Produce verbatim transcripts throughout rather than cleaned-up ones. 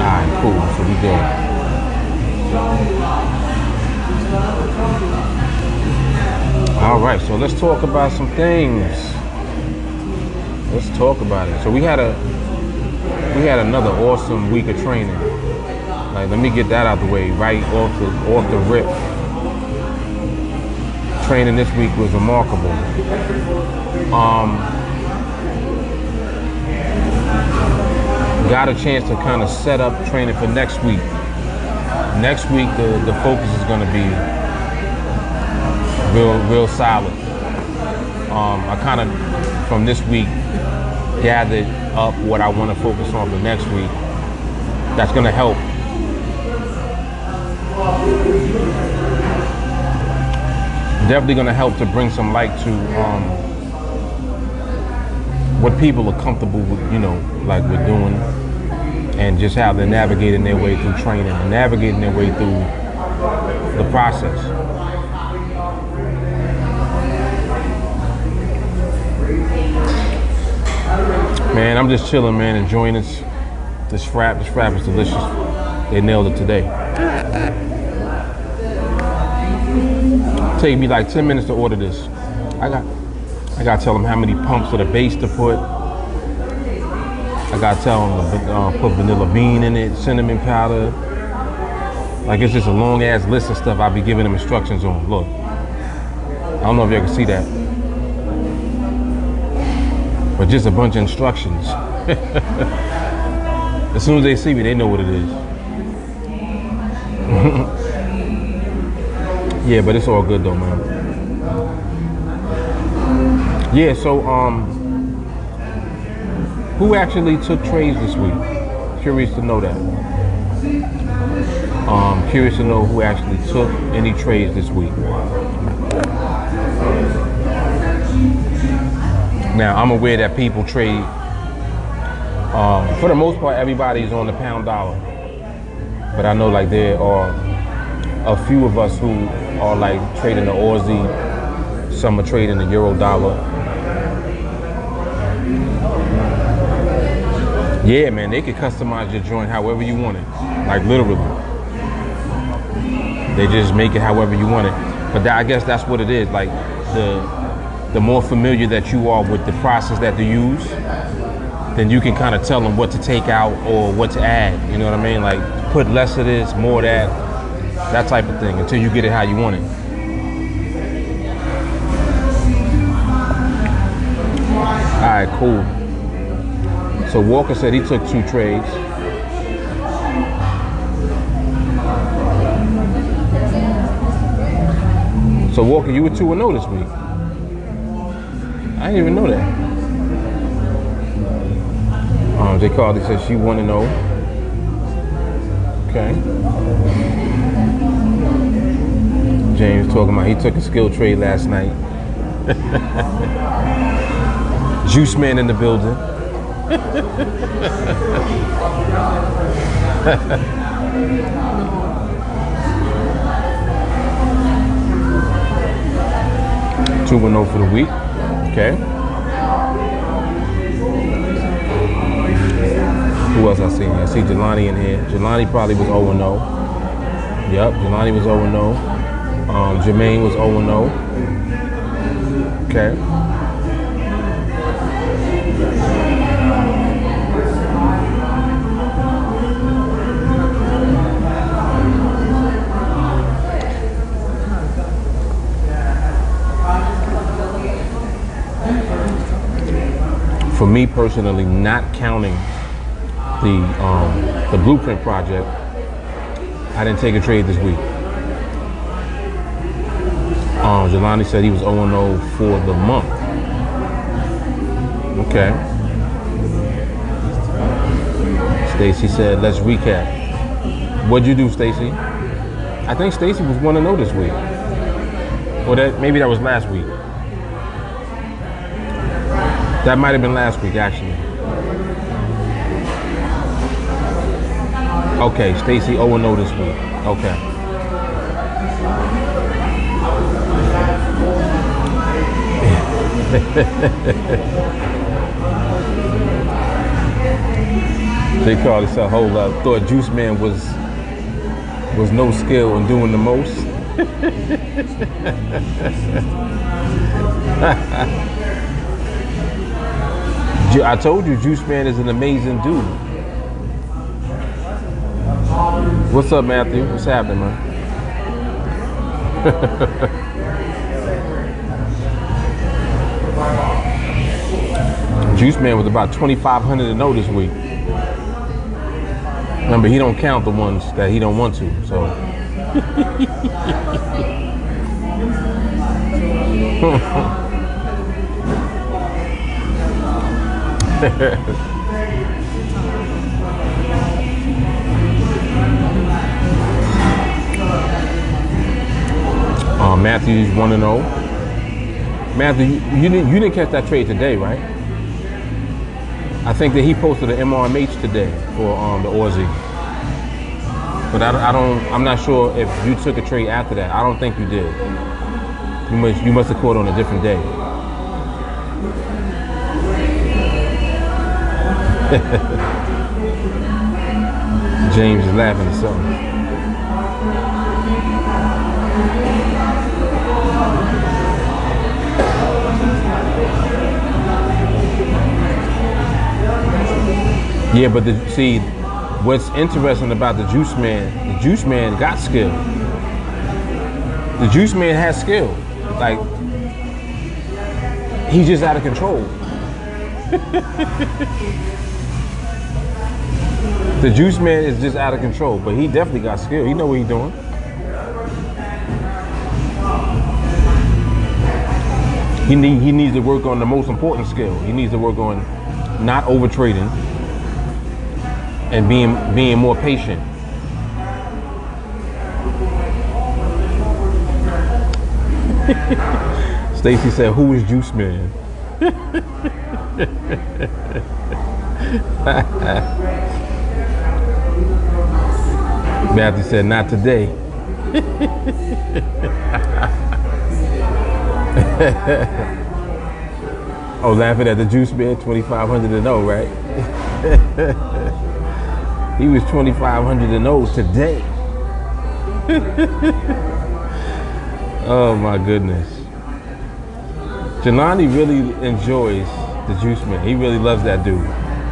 Alright, cool. So we good. Alright, so let's talk about some things. Let's talk about it. So we had a we had another awesome week of training. Like, let me get that out the way right off the off the rip. Training this week was remarkable. Um, got a chance to kind of set up training for next week. Next week, the, the focus is going to be real, real solid. Um, I kind of, from this week, gathered up what I want to focus on for next week. That's going to help. Definitely going to help to bring some light to um, what people are comfortable with, you know, like with doing, and just how they're navigating their way through training and navigating their way through the process. Man, I'm just chilling, man, enjoying this this frap. This frap is delicious. They nailed it today. Take me like ten minutes to order this. I got I gotta tell them how many pumps of the base to put. I gotta tell them to uh, put vanilla bean in it, cinnamon powder. Like, it's just a long ass list of stuff I'll be giving them instructions on. Look, I don't know if y'all can see that, but just a bunch of instructions. As soon as they see me, they know what it is. Yeah, but it's all good though, man. Yeah, so um, who actually took trades this week? Curious to know that. Um, curious to know who actually took any trades this week. Now, I'm aware that people trade. Um, for the most part, everybody's on the pound dollar, but I know like there are a few of us who are like trading the Aussie. Some are trading the Euro dollar. Yeah, man, they can customize your joint however you want it. Like, literally. They just make it however you want it. But that, I guess that's what it is. Like, the the more familiar that you are with the process that they use, then you can kind of tell them what to take out or what to add. You know what I mean? Like, put less of this, more of that, that type of thing, until you get it how you want it. All right, cool. So Walker said he took two trades. So Walker, you were two and oh this week. I didn't even know that. Um, J. Carly said she one and oh. Okay. James talking about he took a skill trade last night. Juice Man in the building. two and oh for the week. Okay. Who else I see here? I see Jelani in here. Jelani probably was oh and oh. Yep, Jelani was oh and oh. Um, Jermaine was oh and oh. Okay. For me personally, not counting the um, the Blueprint project, I didn't take a trade this week. Um, Jelani said he was oh and oh for the month. Okay. Stacy said, let's recap. What'd you do, Stacy? I think Stacy was one and oh this week. Or that maybe that was last week. That might have been last week, actually. Okay, Stacy oh and oh this week. Okay. They called it a hold up. Thought Juice Man was was no skill in doing the most. I told you Juice Man is an amazing dude. What's up, Matthew? What's happening, man? Juice Man was about twenty-five hundred to know this week. Remember, he don't count the ones that he don't want to, so. uh, Matthew's one and zero. Matthew, you, you didn't you didn't catch that trade today, right? I think that he posted an M R M H today for um, the Aussie, but I, I don't. I'm not sure if you took a trade after that. I don't think you did. You must you must have caught on a different day. James is laughing at something. Yeah, but the, see, what's interesting about the Juice Man, the Juice Man got skill. The Juice Man has skill. Like, he's just out of control. The Juice Man is just out of control, but he definitely got skill. He know what he's doing. He, need, he needs to work on the most important skill. He needs to work on not over trading and being being more patient. Stacy said, "Who is Juice Man?" Matthew said, "Not today." Oh, laughing at the Juice Man, twenty-five hundred to know, right? He was twenty-five hundred to know today. Oh my goodness. Jelani really enjoys the Juice Man. He really loves that dude.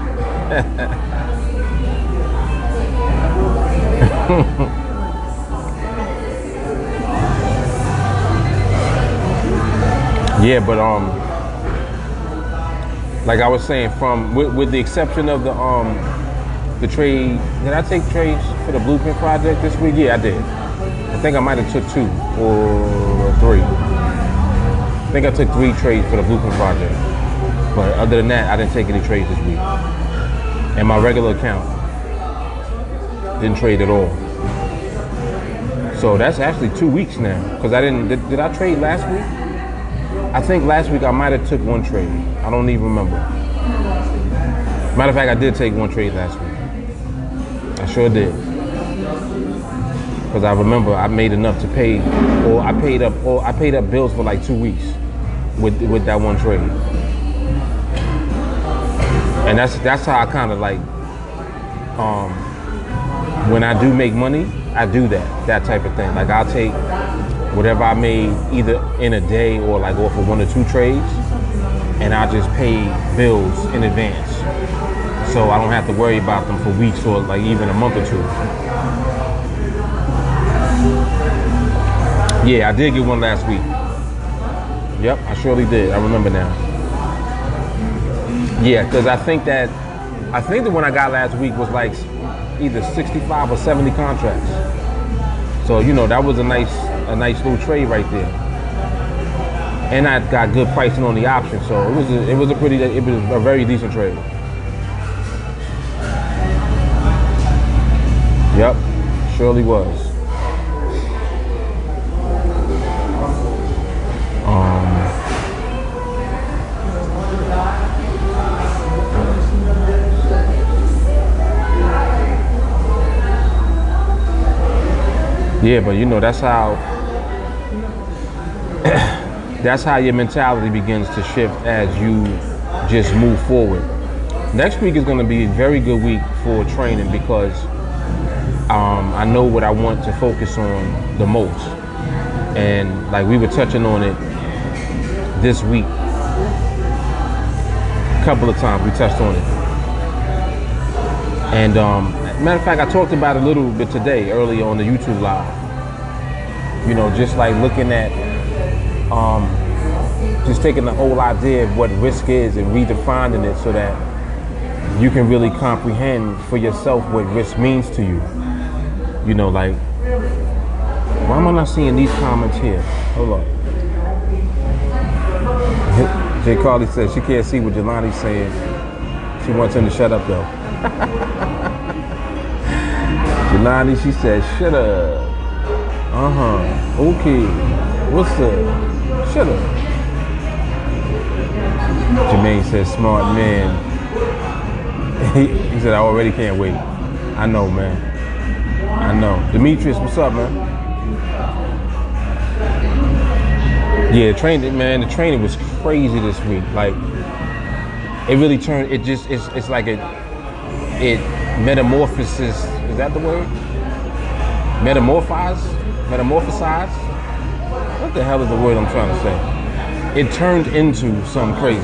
Yeah, but um, like I was saying, from with, with the exception of the um, the trade. Did I take trades for the Blueprint project this week? Yeah, I did. I think I might have took two or three. I think I took three trades for the Blueprint project. But other than that, I didn't take any trades this week. And my regular account didn't trade at all. So that's actually two weeks now. Because I didn't, did, did I trade last week? I think last week I might have took one trade. I don't even remember. Matter of fact, I did take one trade last week. I sure did. Because I remember I made enough to pay, or I paid up, or I paid up bills for like two weeks with with that one trade. And that's that's how I kind of like, um, when I do make money, I do that that type of thing. Like I'll take whatever I made either in a day or like off of one or two trades, and I just pay bills in advance, so I don't have to worry about them for weeks or like even a month or two. Yeah, I did get one last week. Yep, I surely did. I remember now. Yeah, because I think that I think the one I got last week was like either sixty-five or seventy contracts. So you know that was a nice a nice little trade right there. And I got good pricing on the option, so it was a, it was a pretty it was a very decent trade. Yep, surely was. Um, yeah, but you know that's how that's how your mentality begins to shift as you just move forward. Next week is going to be a very good week for training because um, I know what I want to focus on the most. And like we were touching on it this week, a couple of times we touched on it. And um, matter of fact, I talked about it a little bit today, earlier on the YouTube live. You know, just like looking at, um, just taking the whole idea of what risk is and redefining it so that you can really comprehend for yourself what risk means to you. You know, like, why am I not seeing these comments here? Hold on. Jay Carly says she can't see what Jelani's saying. She wants him to shut up though. Jelani, she said, shut up. Uh-huh. Okay. What's up? Shut up. Jermaine says, smart man. he, he said, I already can't wait. I know, man. I know. Demetrius, what's up, man? Yeah, training, man. The training was crazy this week. Like, it really turned. It just. It's. It's like it. It metamorphosis. Is that the word? Metamorphize. Metamorphosize. What the hell is the word I'm trying to say? It turned into something crazy.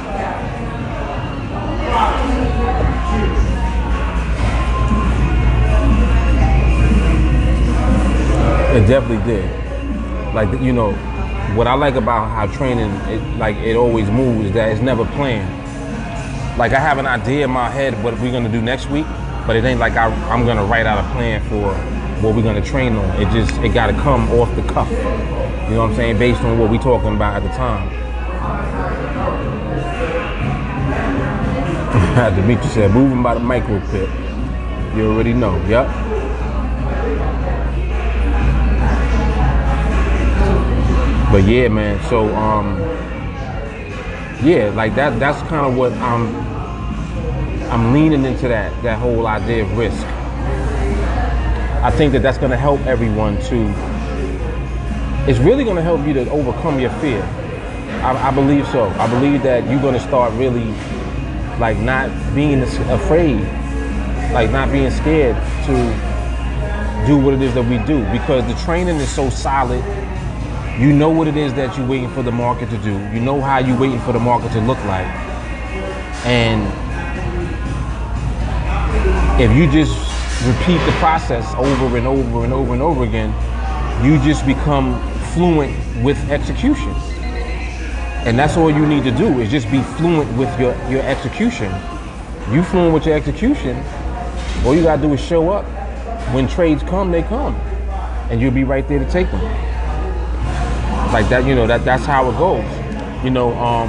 It definitely did. Like, you know, what I like about how training, it, like, it always moves, is that it's never planned. Like, I have an idea in my head what we're gonna do next week, but it ain't like I, I'm gonna write out a plan for what we're gonna train on. It just, it gotta come off the cuff. You know what I'm saying? Based on what we're talking about at the time. Demetrius said, moving by the micro pit. You already know, yep. But yeah, man, so, um, yeah, like that, that's kind of what I'm, I'm leaning into that, that whole idea of risk. I think that that's going to help everyone to, it's really going to help you to overcome your fear. I, I believe so. I believe that you're going to start really, like, not being afraid, like not being scared to do what it is that we do, because the training is so solid. You know what it is that you're waiting for the market to do. You know how you're waiting for the market to look like. And if you just repeat the process over and over and over and over again, you just become fluent with execution. And that's all you need to do, is just be fluent with your, your execution. You fluent with your execution, all you gotta do is show up. When trades come, they come. And you'll be right there to take them. Like that, you know, that that's how it goes. You know, um,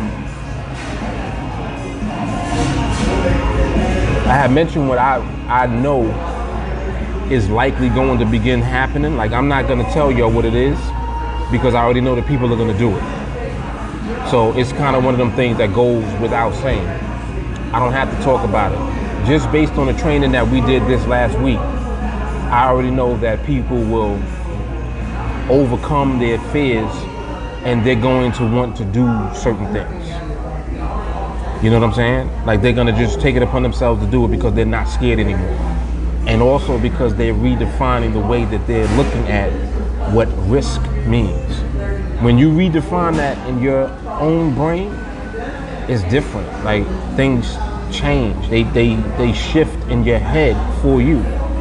I had mentioned what I, I know is likely going to begin happening. Like, I'm not going to tell y'all what it is because I already know that people are going to do it. So it's kind of one of them things that goes without saying. I don't have to talk about it. Just based on the training that we did this last week, I already know that people will overcome their fears and they're going to want to do certain things. You know what I'm saying? Like, they're gonna just take it upon themselves to do it because they're not scared anymore. And also because they're redefining the way that they're looking at what risk means. When you redefine that in your own brain, it's different. Like, things change. They, they, they shift in your head for you.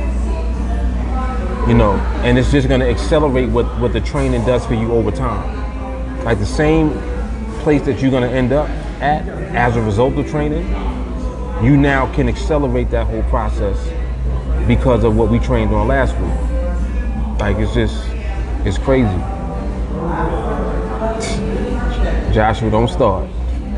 You know, and it's just gonna accelerate what, what the training does for you over time. Like, the same place that you're gonna end up at as a result of training, you now can accelerate that whole process because of what we trained on last week. Like, it's just, it's crazy. Joshua, don't start.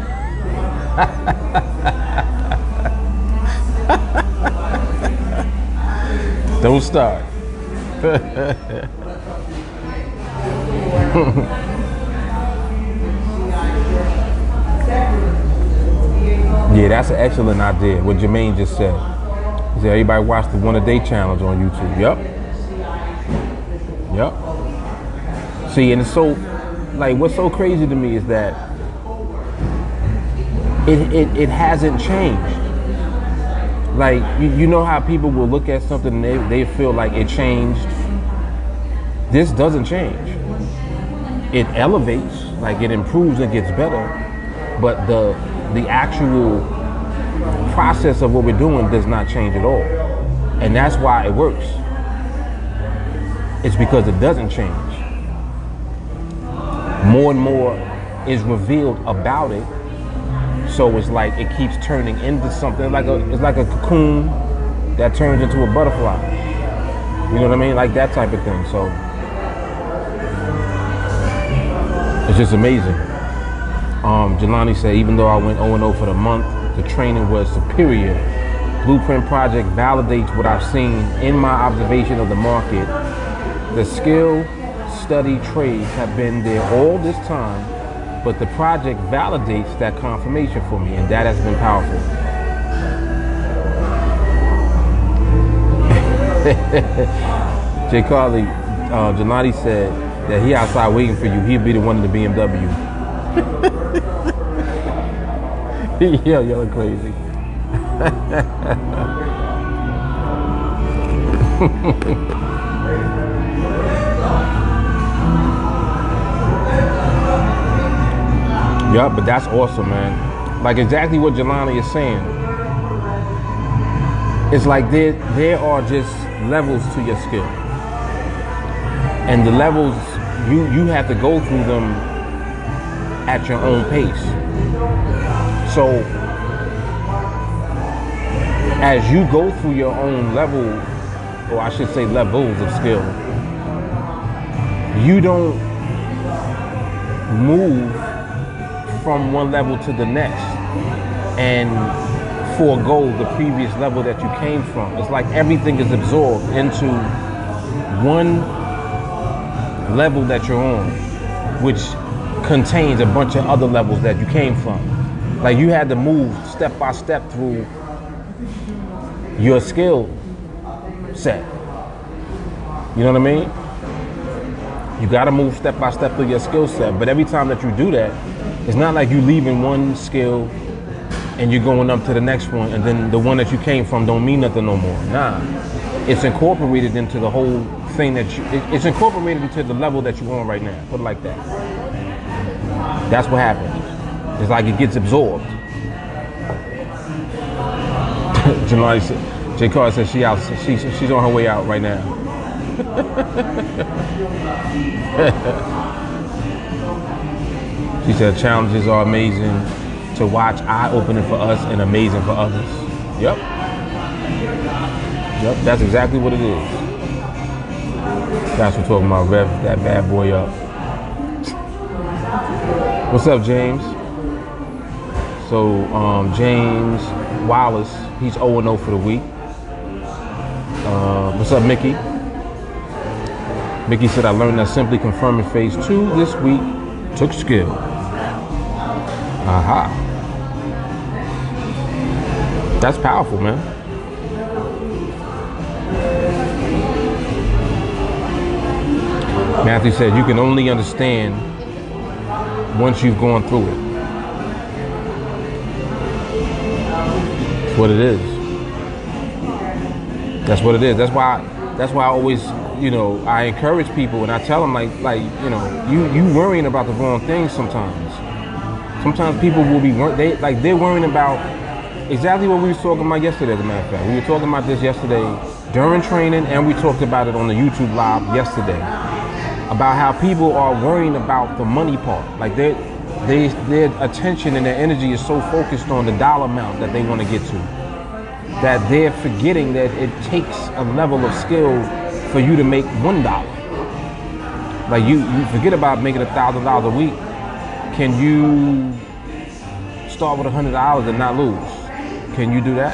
Don't start. Yeah, that's an excellent idea, what Jermaine just said. He said everybody watch the one a day challenge on YouTube. Yep. Yep. See, and it's so, like, what's so crazy to me is that it, it, it hasn't changed. Like, you, you know how people will look at something and they, they feel like it changed? This doesn't change. It elevates, like it improves and gets better, but the the actual process of what we're doing does not change at all. And that's why it works. It's because it doesn't change. More and more is revealed about it. So it's like it keeps turning into something. Like a, it's like a cocoon that turns into a butterfly. You know what I mean? Like that type of thing. So it's just amazing. Um, Jelani said, even though I went oh and oh for the month, the training was superior. Blueprint Project validates what I've seen in my observation of the market. The skill, study, trades have been there all this time, but the project validates that confirmation for me, and that has been powerful. Jay Carly, uh, Jelani said that he outside waiting for you. He'll be the one in the B M W. Yeah, y'all crazy. Yeah, but that's awesome, man. Like exactly what Jelani is saying. It's like there, there are just levels to your skill. And the levels, you, you have to go through them at your own pace. So, as you go through your own level, or I should say levels of skill, you don't move from one level to the next and forego the previous level that you came from. It's like everything is absorbed into one level that you're on, which contains a bunch of other levels that you came from. Like you had to move step by step through your skill set. You know what I mean? You got to move step by step through your skill set. But every time that you do that, it's not like you leaving one skill and you're going up to the next one, and then the one that you came from don't mean nothing no more. Nah, it's incorporated into the whole thing that you, it, it's incorporated into the level that you're on right now. Put it like that. That's what happens. It's like it gets absorbed. Jelani said, J. Carr said she out, she, she's on her way out right now. She said challenges are amazing to watch, eye-opening for us and amazing for others. Yep. Yep, that's exactly what it is. That's what we're talking about, rev that bad boy up. What's up, James? So, um, James Wallace, he's oh and oh for the week. Uh, what's up, Mickey? Mickey said, I learned that simply confirming phase two this week took skill. Aha. That's powerful, man. Matthew said, you can only understand once you've gone through it. That's what it is. That's what it is. That's why, that's why I always, you know, I encourage people and I tell them like, like, you know, you, you worrying about the wrong things sometimes. Sometimes people will be, they like they're worrying about exactly what we were talking about yesterday, as a matter of fact. We were talking about this yesterday during training, and we talked about it on the YouTube live yesterday, about how people are worrying about the money part. Like they, they, their attention and their energy is so focused on the dollar amount that they want to get to, that they're forgetting that it takes a level of skill for you to make one dollar. Like you, you forget about making a thousand dollars a week. Can you start with a hundred dollars and not lose? Can you do that?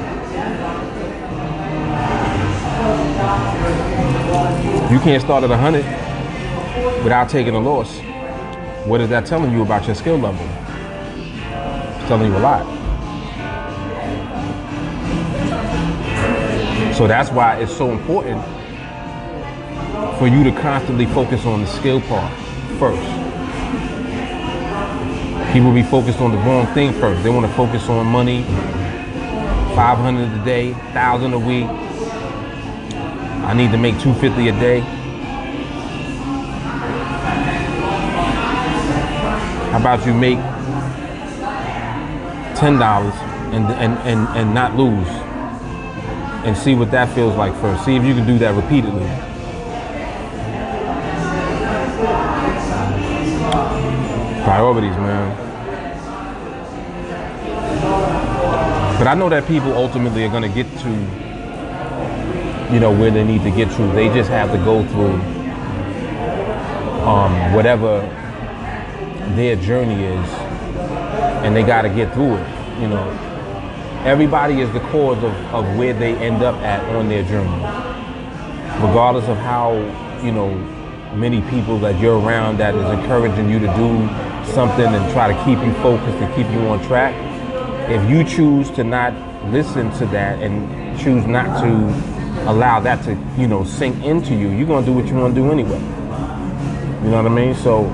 You can't start at a hundred without taking a loss. What is that telling you about your skill level? It's telling you a lot. So that's why it's so important for you to constantly focus on the skill part first. People be focused on the wrong thing first. They want to focus on money five hundred a day, one thousand a week. I need to make two hundred fifty a day. How about you make ten dollars and, and, and, and not lose? And see what that feels like first. See if you can do that repeatedly. Priorities, man. But I know that people ultimately are gonna get to, you know, where they need to get to. They just have to go through um, whatever their journey is, and they gotta get through it, you know. Everybody is the cause of, of where they end up at on their journey. Regardless of how, you know, many people that you're around that is encouraging you to do something and try to keep you focused and keep you on track. If you choose to not listen to that and choose not to allow that to, you know, sink into you, you're gonna do what you wanna do anyway. You know what I mean? So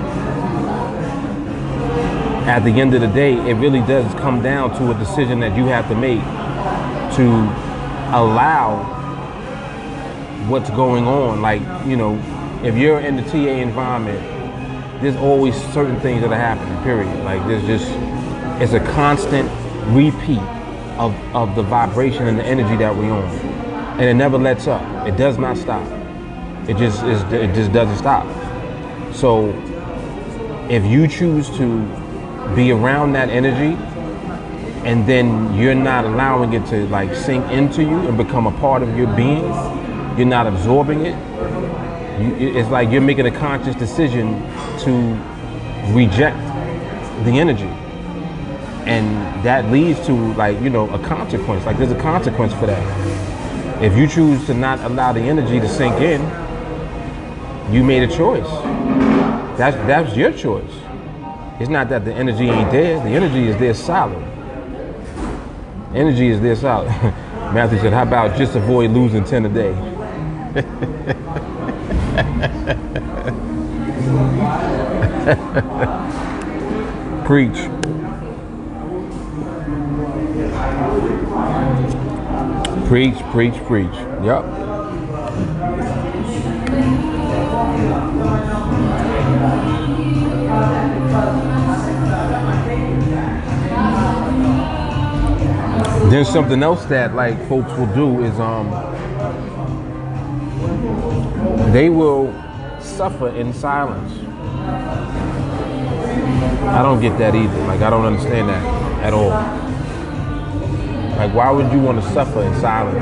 at the end of the day, it really does come down to a decision that you have to make to allow what's going on. Like, you know, if you're in the T A environment, there's always certain things that are happening, period. Like, there's just, it's a constant repeat of, of the vibration and the energy that we're on. And it never lets up. It does not stop. It just is, it just doesn't stop. So if you choose to be around that energy and then you're not allowing it to like sink into you and become a part of your being, you're not absorbing it, you, it's like you're making a conscious decision to reject the energy. And that leads to, like, you know, a consequence. Like, there's a consequence for that. If you choose to not allow the energy to sink in, you made a choice. That's, that's your choice. It's not that the energy ain't there. The energy is there solid. Energy is there solid. Matthew said, how about just avoid losing ten a day? Preach. Preach, preach, preach. Yep. Then something else that like folks will do is um they will suffer in silence. I don't get that either. Like, I don't understand that at all. Like, why would you want to suffer in silence?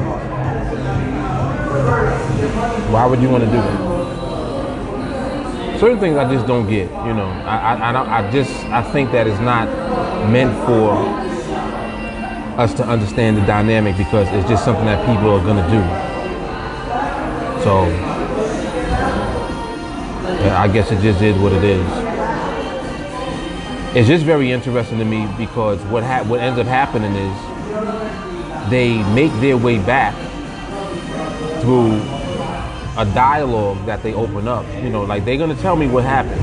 Why would you want to do that? Certain things I just don't get, you know. I, I, I don't. I just. I think that it's not meant for us to understand the dynamic because it's just something that people are gonna do. So, yeah, I guess it just is what it is. It's just very interesting to me because what ha- what ends up happening is they make their way back through a dialogue that they open up. You know, like, they're gonna tell me what happened.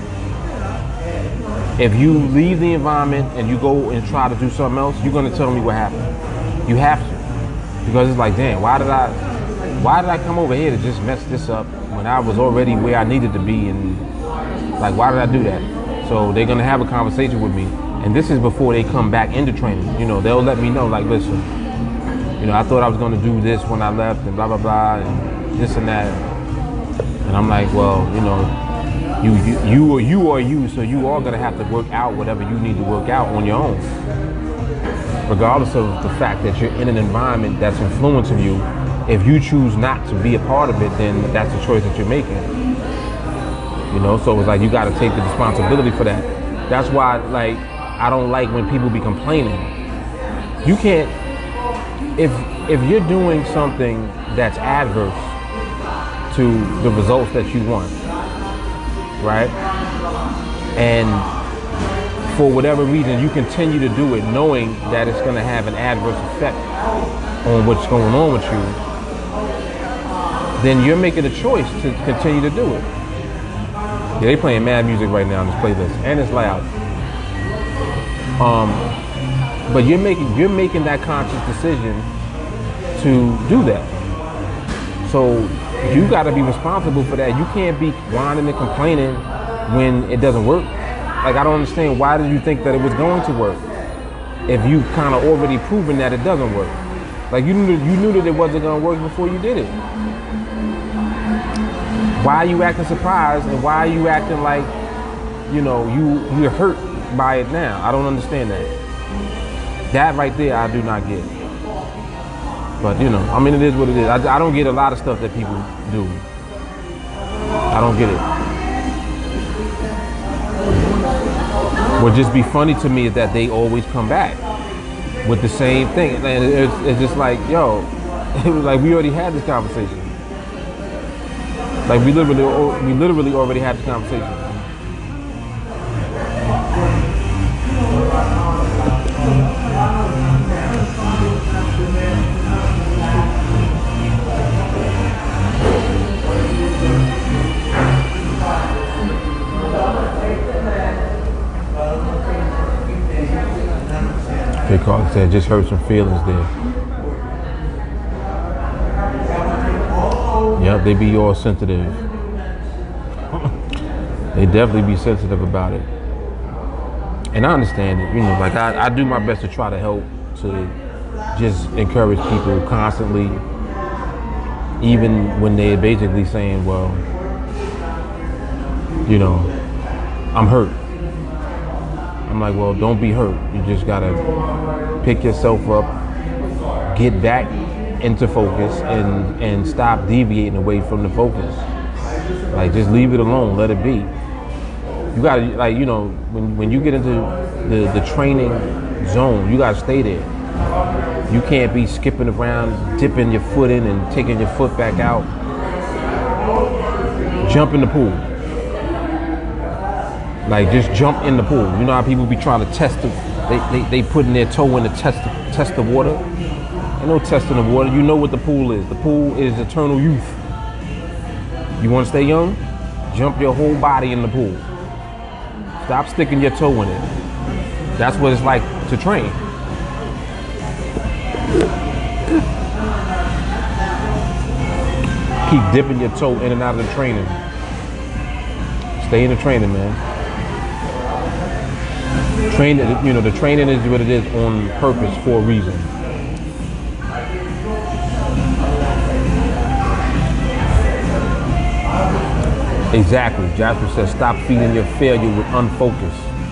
If you leave the environment and you go and try to do something else, you're gonna tell me what happened. You have to, because it's like, damn, why did I, why did I come over here to just mess this up when I was already where I needed to be? And like, why did I do that? So they're gonna have a conversation with me, and this is before they come back into training. You know, they'll let me know, like, listen, you know, I thought I was gonna do this when I left, and blah blah blah, and this and that. And I'm like, well, you know, you you you are you are you, so you are gonna have to work out whatever you need to work out on your own, regardless of the fact that you're in an environment that's influencing you. If you choose not to be a part of it, then that's the choice that you're making. You know, so it's like you got to take the responsibility for that. That's why, like, I don't like when people be complaining. You can't, if if you're doing something that's adverse to the results that you want, right? And for whatever reason, you continue to do it knowing that it's going to have an adverse effect on what's going on with you, then you're making a choice to continue to do it. Yeah, they playing mad music right now on this playlist, and it's loud. Um, But you're making you're making that conscious decision to do that. So you got to be responsible for that. You can't be whining and complaining when it doesn't work. Like, I don't understand, why did you think that it was going to work if you've kind of already proven that it doesn't work? Like, you knew you knew that it wasn't going to work before you did it. Why are you acting surprised, and why are you acting like, you know, you you're hurt by it now? I don't understand that. That right there, I do not get. But, you know, I mean, it is what it is. I, I don't get a lot of stuff that people do. I don't get it. What just be funny to me is that they always come back with the same thing. And it's, it's just like, yo, it was like we already had this conversation. Like we literally, we literally already had this conversation. Big Carl said, just hurt some feelings there. Yep, they be all sensitive. They definitely be sensitive about it. And I understand it, you know, like I, I do my best to try to help, to just encourage people constantly, even when they're basically saying, well, you know, I'm hurt. I'm like, well, don't be hurt. You just gotta pick yourself up, get back into focus, and and stop deviating away from the focus. Like, just leave it alone, let it be. You gotta, like, you know, when when you get into the the training zone, you gotta stay there. You can't be skipping around, dipping your foot in and taking your foot back out. Jump in the pool. Like, just jump in the pool. You know how people be trying to test it? They, they, they putting their toe in to test the, test the water. Ain't no testing the water. You know what the pool is. The pool is eternal youth. You want to stay young? Jump your whole body in the pool. Stop sticking your toe in it. That's what it's like to train. Keep dipping your toe in and out of the training. Stay in the training, man. Train, you know, the training is what it is on purpose for a reason. Exactly. Jasper says, stop feeding your failure with unfocus.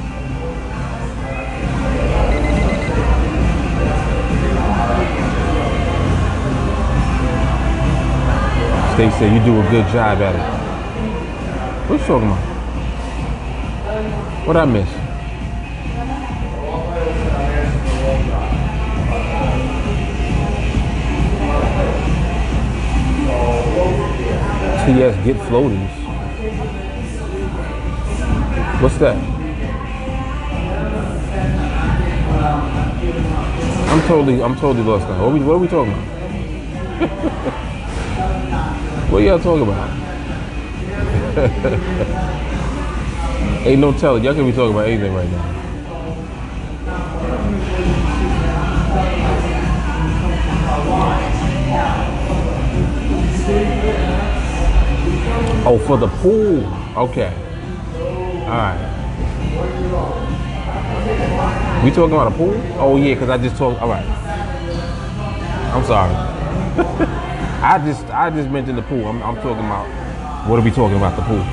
Stacey said, you do a good job at it. What you talking about? What I miss? T S get floaties. What's that? I'm totally, I'm totally lost now. What are we, what are we talking about? What y'all talking about? Ain't no telling. Y'all can be talking about anything right now. Oh, for the pool. Okay. All right. We talking about a pool? Oh yeah, because I just talked. All right. I'm sorry. I just I just mentioned the pool. I'm, I'm talking about. What are we talking about? The pool.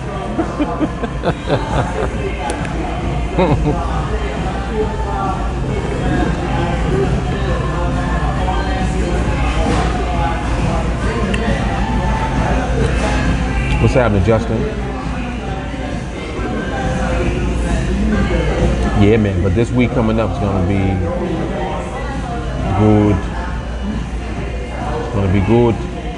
What's happening, Justin? Yeah, man, but this week coming up is gonna be good. It's gonna be good.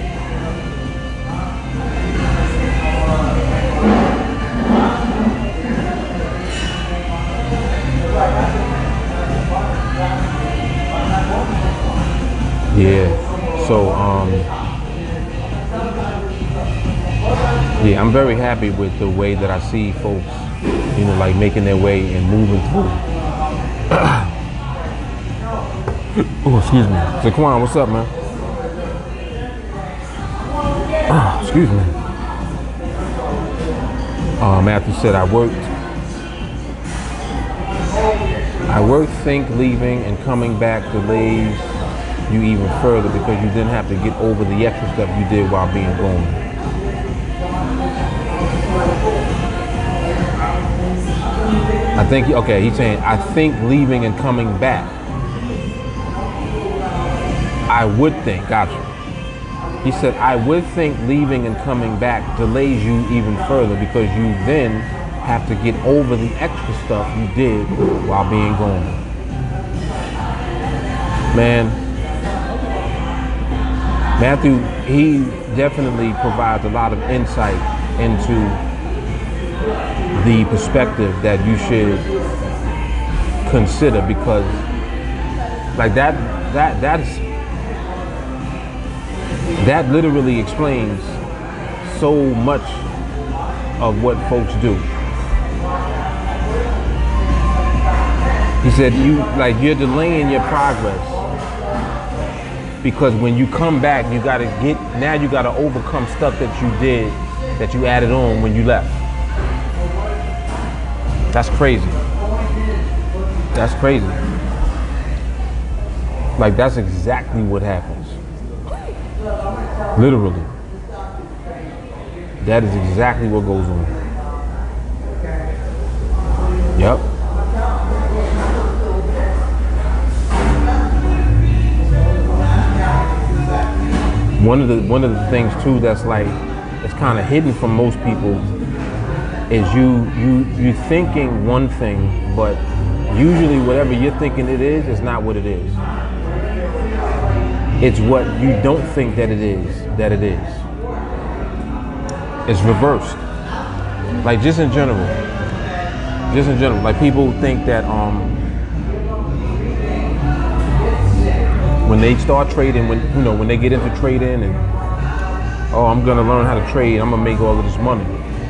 Yeah. So um yeah, I'm very happy with the way that I see folks, you know, like making their way and moving through. Oh, excuse me. Zaquan, what's up, man? Oh, excuse me. Uh, Matthew said, I worked. I worked, think leaving and coming back delays you even further because you didn't have to get over the extra stuff you did while being gone. I think, okay, he's saying, I think leaving and coming back. I would think, gotcha. He said, I would think leaving and coming back delays you even further because you then have to get over the extra stuff you did while being gone. Man, Matthew, he definitely provides a lot of insight into the perspective that you should consider, because like that, that, that's, that literally explains so much of what folks do. He said, you like you're delaying your progress because when you come back, you gotta get, now you gotta overcome stuff that you did, that you added on when you left. That's crazy. That's crazy. Like that's exactly what happens. Literally. That is exactly what goes on. Yep. One of the one of the things too that's like it's kind of hidden from most people is you you you thinking one thing, but usually whatever you're thinking it is is not what it is. It's what you don't think that it is that it is. It's reversed. Like just in general, just in general, like people think that um when they start trading, when you know when they get into trading and oh I'm gonna learn how to trade, I'm gonna make all of this money,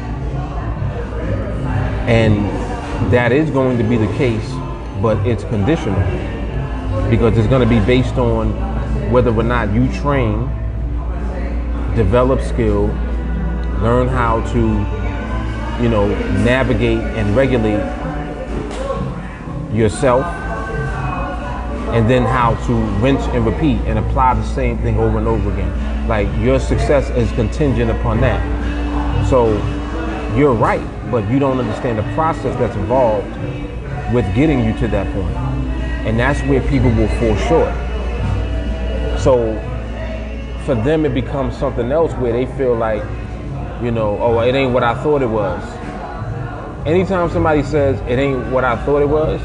and that is going to be the case, but it's conditional because it's going to be based on whether or not you train, develop skill, learn how to, you know, navigate and regulate yourself, and then how to rinse and repeat and apply the same thing over and over again. Like your success is contingent upon that. So you're right, but you don't understand the process that's involved with getting you to that point. And that's where people will fall short. So for them, it becomes something else where they feel like, you know, oh, it ain't what I thought it was. Anytime somebody says it ain't what I thought it was,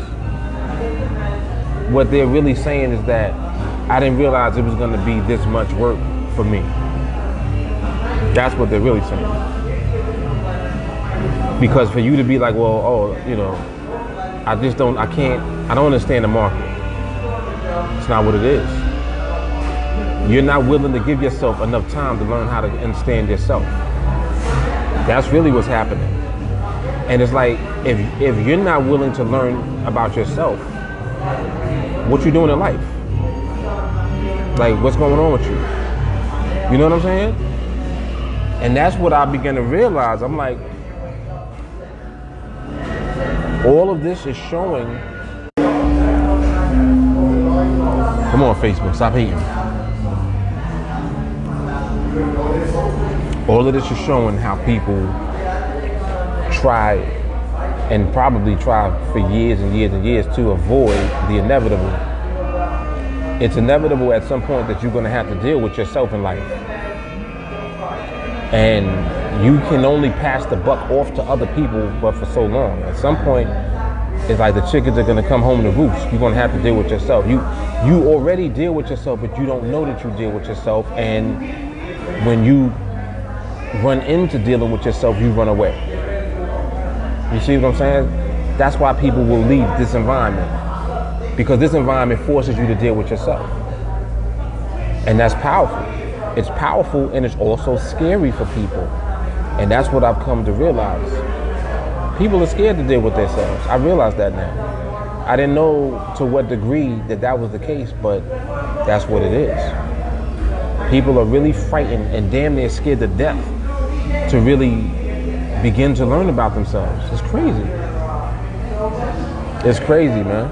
what they're really saying is that I didn't realize it was going to be this much work for me. That's what they're really saying. Because for you to be like, well, oh, you know, I just don't, I can't, I don't understand the market. It's not what it is. You're not willing to give yourself enough time to learn how to understand yourself. That's really what's happening. And it's like, if if you're not willing to learn about yourself, what you doing in life? Like, what's going on with you? You know what I'm saying? And that's what I began to realize. I'm like, all of this is showing. Come on, Facebook, stop hating. All of this is showing how people try and probably try for years and years and years to avoid the inevitable. It's inevitable at some point that you're going to have to deal with yourself in life. And you can only pass the buck off to other people, but for so long. At some point, it's like the chickens are going to come home to roost. You're going to have to deal with yourself. You you already deal with yourself, but you don't know that you deal with yourself. And when you run into dealing with yourself, you run away. You see what I'm saying? That's why people will leave this environment, because this environment forces you to deal with yourself. And that's powerful. It's powerful, and it's also scary for people. And that's what I've come to realize. People are scared to deal with themselves. I realize that now. I didn't know to what degree that that was the case, but that's what it is. People are really frightened and damn near scared to death to really begin to learn about themselves. It's crazy. It's crazy, man.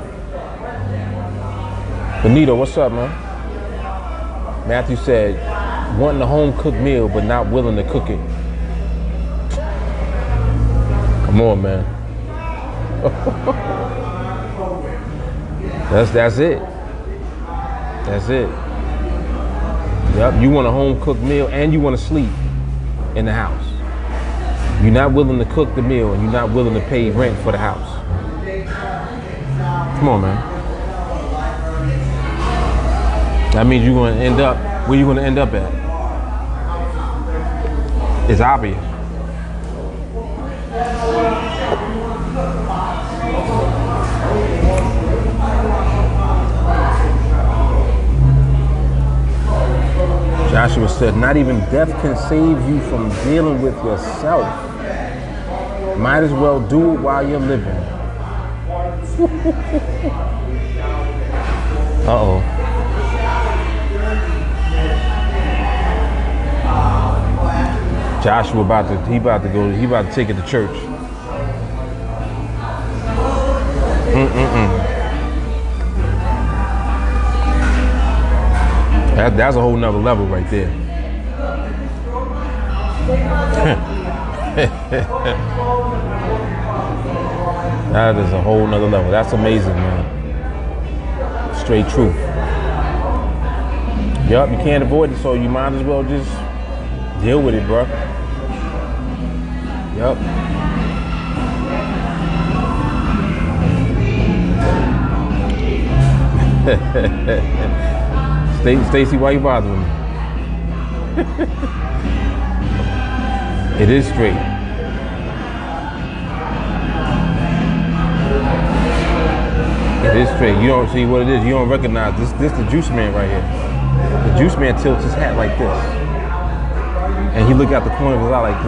Benito, what's up, man? Matthew said, wanting a home-cooked meal but not willing to cook it. Come on, man. that's that's it. That's it. Yep, you want a home-cooked meal and you want to sleep in the house. You're not willing to cook the meal and you're not willing to pay rent for the house. Come on, man. That means you're going to end up where you're going to end up at. It's obvious. Joshua said, not even death can save you from dealing with yourself. Might as well do it while you're living. Uh-oh. Joshua about to, he about to go, he about to take it to church. Mm-mm-mm. That, that's a whole nother level right there. That is a whole nother level. That's amazing, man. Straight truth. Yup, you can't avoid it, so you might as well just deal with it, bro. Yup. Stacy, why you bothering me? It is straight. It is straight. You don't see what it is. You don't recognize this. This the juice man right here. The juice man tilts his hat like this, and he look out the corner of his eye like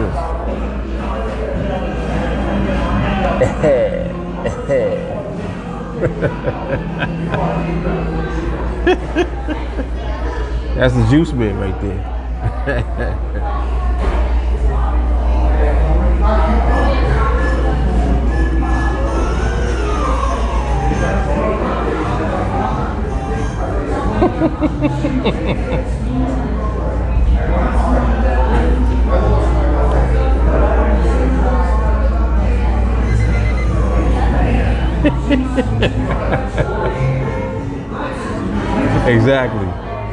this. That's the juice man right there. Exactly.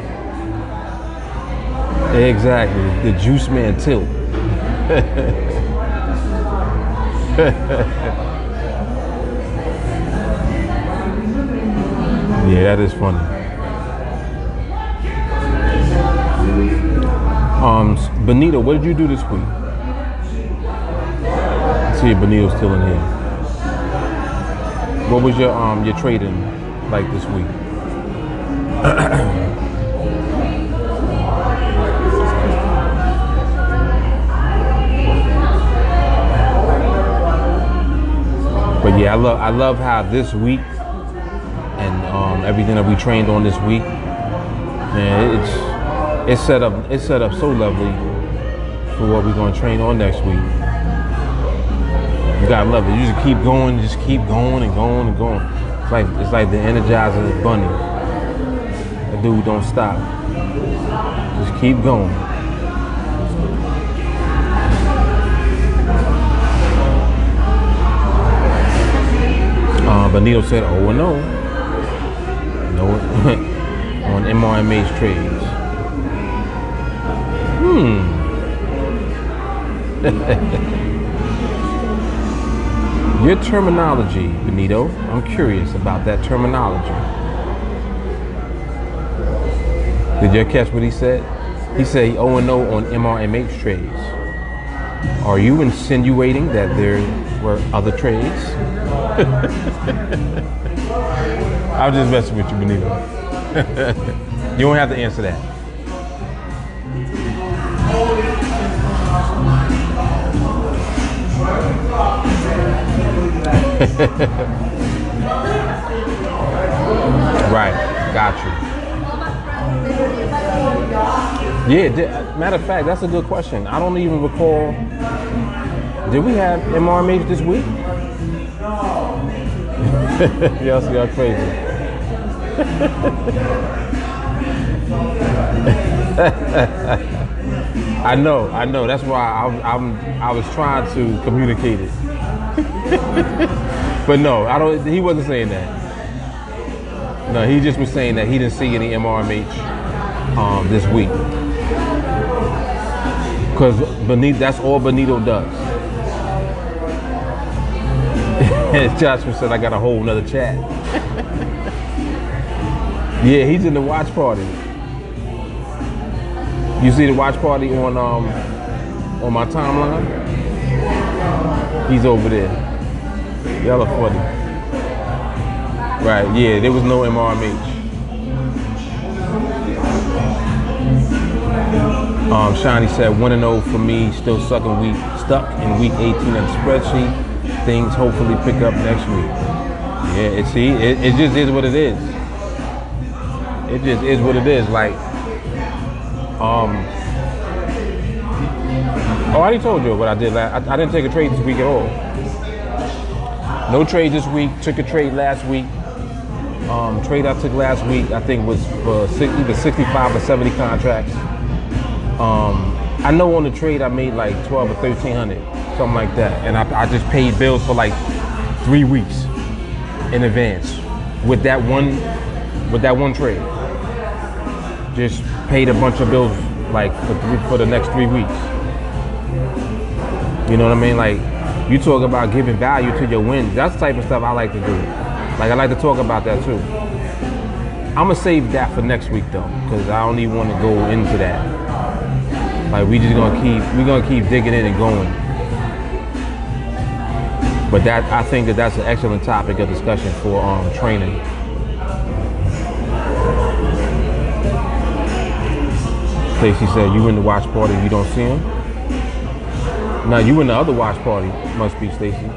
Exactly. The juice man tilt. Yeah, that is funny. Um, Benito, what did you do this week? Let's see if Benito's still in here. What was your um your trading like this week? But yeah, I love I love how this week and um, everything that we trained on this week, man, it's it's set up it's set up so lovely for what we're gonna train on next week. You gotta love it. You just keep going, just keep going and going and going. It's like it's like the Energizer Bunny. That dude don't stop. Just keep going. Uh, Benito said, "Oh no, no on M R M H trades." Hmm. Your terminology, Benito. I'm curious about that terminology. Did you catch what he said? He said oh and no on M R M H trades. Are you insinuating that there were other trades? I'm just messing with you, Benito. You don't have to answer that. got you. Yeah, di- matter of fact, that's a good question. I don't even recall. Did we have M R M H this week? Y'all see how crazy. I know, I know. That's why I'm, I'm I was trying to communicate it. But no, I don't. He wasn't saying that. No, he just was saying that he didn't see any M R M H um, this week. Because Benito, that's all Benito does. And Joshua said, I got a whole nother chat. Yeah, he's in the watch party. You see the watch party on um on my timeline? He's over there. Y'all are funny. Right, yeah, there was no M R M H. Um, Shani said one and oh for me, still stuck in week stuck in week eighteen on the spreadsheet. Things hopefully pick up next week. Yeah, it see, it, it just is what it is. It just is what it is. Like, um, oh, I already told you what I did last. I, I didn't take a trade this week at all. No trade this week. Took a trade last week. Um, trade I took last week, I think, was for either sixty-five or seventy contracts. Um, I know on the trade I made like twelve or thirteen hundred, something like that, and I, I just paid bills for like three weeks in advance with that one with that one trade. Just paid a bunch of bills like for three, for the next three weeks. You know what I mean? Like, you talk about giving value to your wins. That's the type of stuff I like to do. Like, I like to talk about that too. I'm gonna save that for next week though, because I don't even want to go into that. Like, we just gonna keep we gonna keep digging in and going. But that, I think that that's an excellent topic of discussion for um, training. Stacey said, you in the watch party, you don't see him? Now you in the other watch party, must be, Stacey.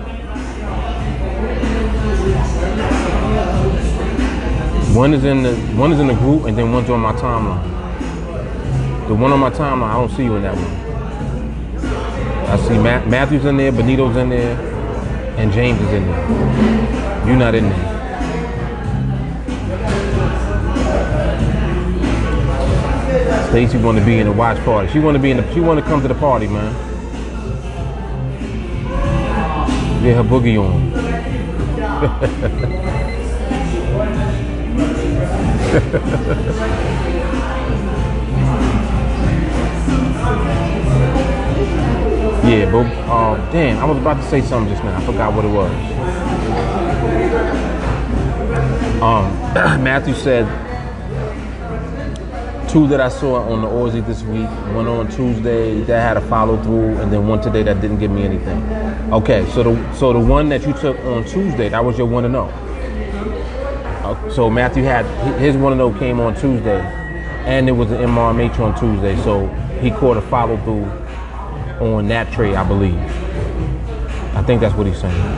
One is in the one is in the group, and then one's on my timeline. The one on my timeline, I don't see you in that one. I see Matt, Matthew's in there, Benito's in there, and James is in there. You're not in there. Stacey want to be in the watch party. She want to be in the. She want to come to the party, man. Get her boogie on. Yeah, but uh, damn, I was about to say something just now. I forgot what it was. Um, Matthew said two that I saw on the Aussie this week. One on Tuesday that had a follow through, and then one today that didn't give me anything. Okay, so the so the one that you took on Tuesday, that was your one and zero. Uh, so Matthew had his one and zero came on Tuesday, and it was an M R M H on Tuesday. So he caught a follow through on that trade, I believe. I think that's what he's saying.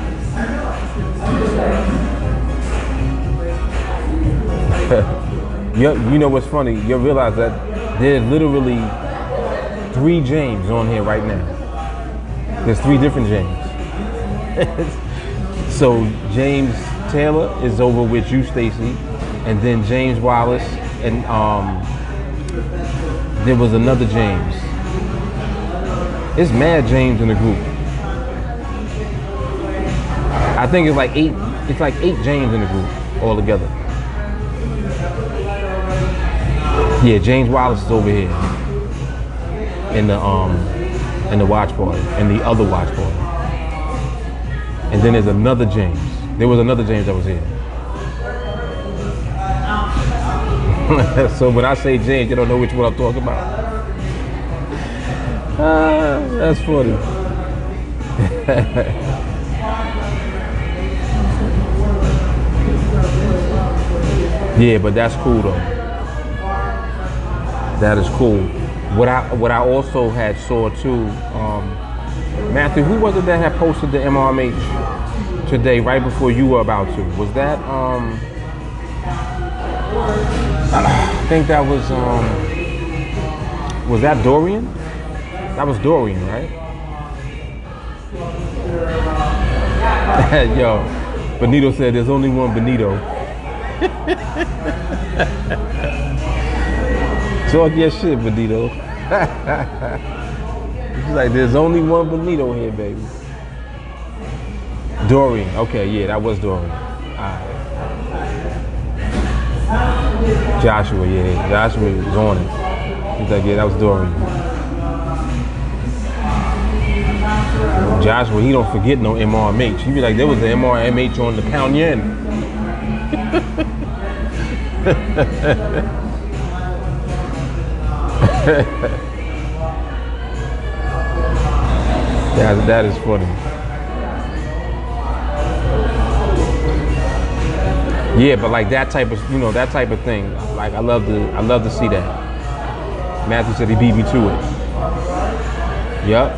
you, you know what's funny? You'll realize that there's literally three James on here right now. There's three different James. So James Taylor is over with you, Stacey, and then James Wallace, and um, there was another James. It's mad James in the group. I think it's like eight. It's like eight James in the group all together. Yeah, James Wallace is over here in the um in the watch party, in the other watch party. And then there's another James. There was another James that was here. So when I say James, you don't know which one I'm talking about. Ah, that's funny. Yeah, but that's cool though. That is cool. What I what I also had saw too, um, Matthew, who was it that had posted the M R M H today, right before you were about to? Was that um? I think that was um was that Dorian? That was Dorian, right? Yo, Benito said there's only one Benito. Talk your shit, Benito. He's like, there's only one Benito here, baby. Dorian. Okay, yeah, that was Dorian. All right. Joshua, yeah, Joshua was on it. He's like, yeah, that was Dorian. Joshua, he don't forget no M R M H. He be like, there was an M R M H on the Count Yen. that, that is funny. Yeah, but like that type of, you know, that type of thing. Like I love to, I love to see that. Matthew said he beat me to it. Yup.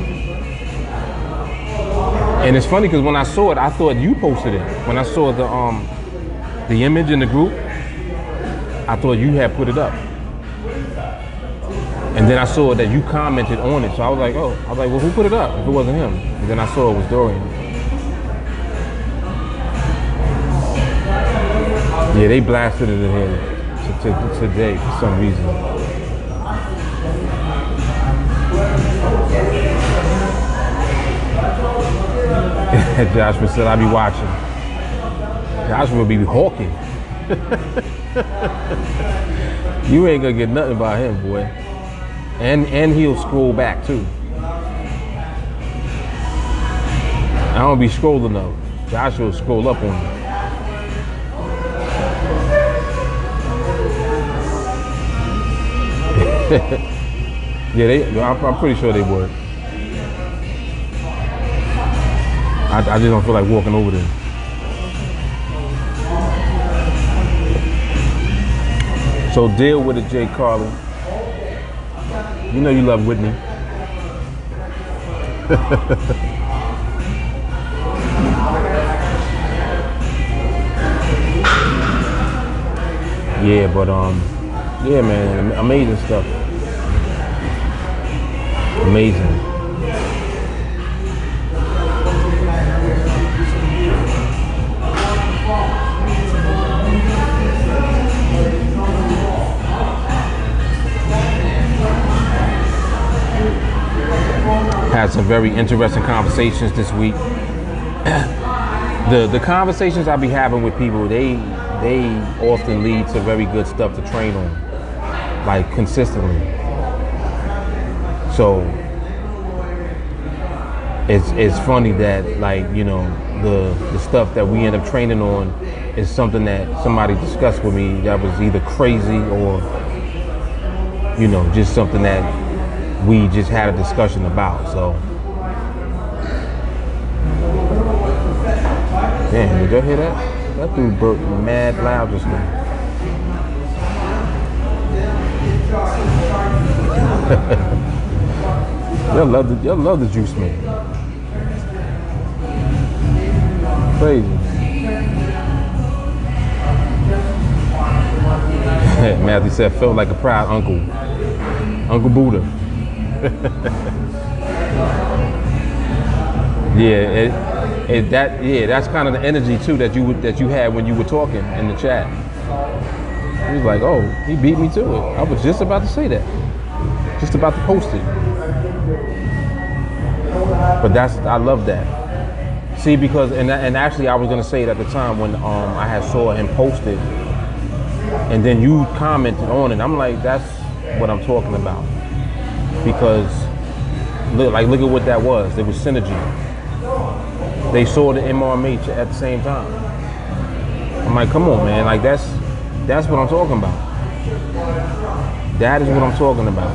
And it's funny because when I saw it, I thought you posted it. When I saw the um the image in the group, I thought you had put it up. And then I saw that you commented on it, so I was like, oh, I was like, well, who put it up if it wasn't him? And then I saw it was Dorian. Yeah, they blasted it in here to, to, today for some reason. Joshua said, I'll be watching. Joshua will be hawking. You ain't gonna get nothing by him, boy. And and he'll scroll back too. I don't be scrolling though. Joshua will scroll up on you. Yeah, they. I'm, I'm pretty sure they would. I, I just don't feel like walking over there. So deal with it, Jay Carlin. You know you love Whitney. Yeah, but um, yeah, man, amazing stuff. Amazing. Had some very interesting conversations this week. the the conversations I be having with people, they they often lead to very good stuff to train on, like consistently. So it's it's funny that, like, you know, the the stuff that we end up training on is something that somebody discussed with me that was either crazy or, you know, just something that we just had a discussion about. So, damn, did y'all hear that? That dude burped mad loud just now. Y'all love the y'all love the juice man. Crazy. Matthew said, felt like a proud uncle. Uncle Buddha. Yeah, it, it, that yeah, that's kind of the energy too that you that you had when you were talking in the chat. He was like, "Oh, he beat me to it." I was just about to say that, just about to post it. But that's I love that. See, because and and actually I was gonna say it at the time when um I had saw him post it, and then you commented on it. I'm like, that's what I'm talking about. Because look, like look at what that was. There was synergy. They saw the M R M H at the same time. I'm like, come on, man. Like that's that's what I'm talking about. That is what I'm talking about.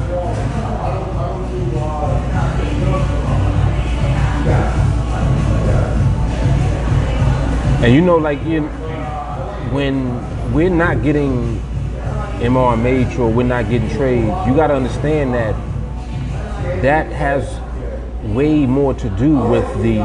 And you know, like you, when we're not getting M R M H or we're not getting trades, you got to understand that that has way more to do with the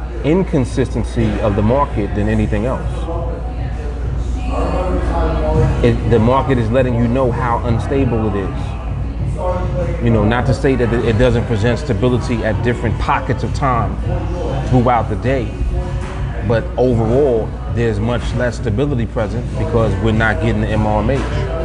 inconsistency of the market than anything else. it, the market is letting you know how unstable it is. You know, not to say that it doesn't present stability at different pockets of time throughout the day, but overall, there's much less stability present because we're not getting the M R M H.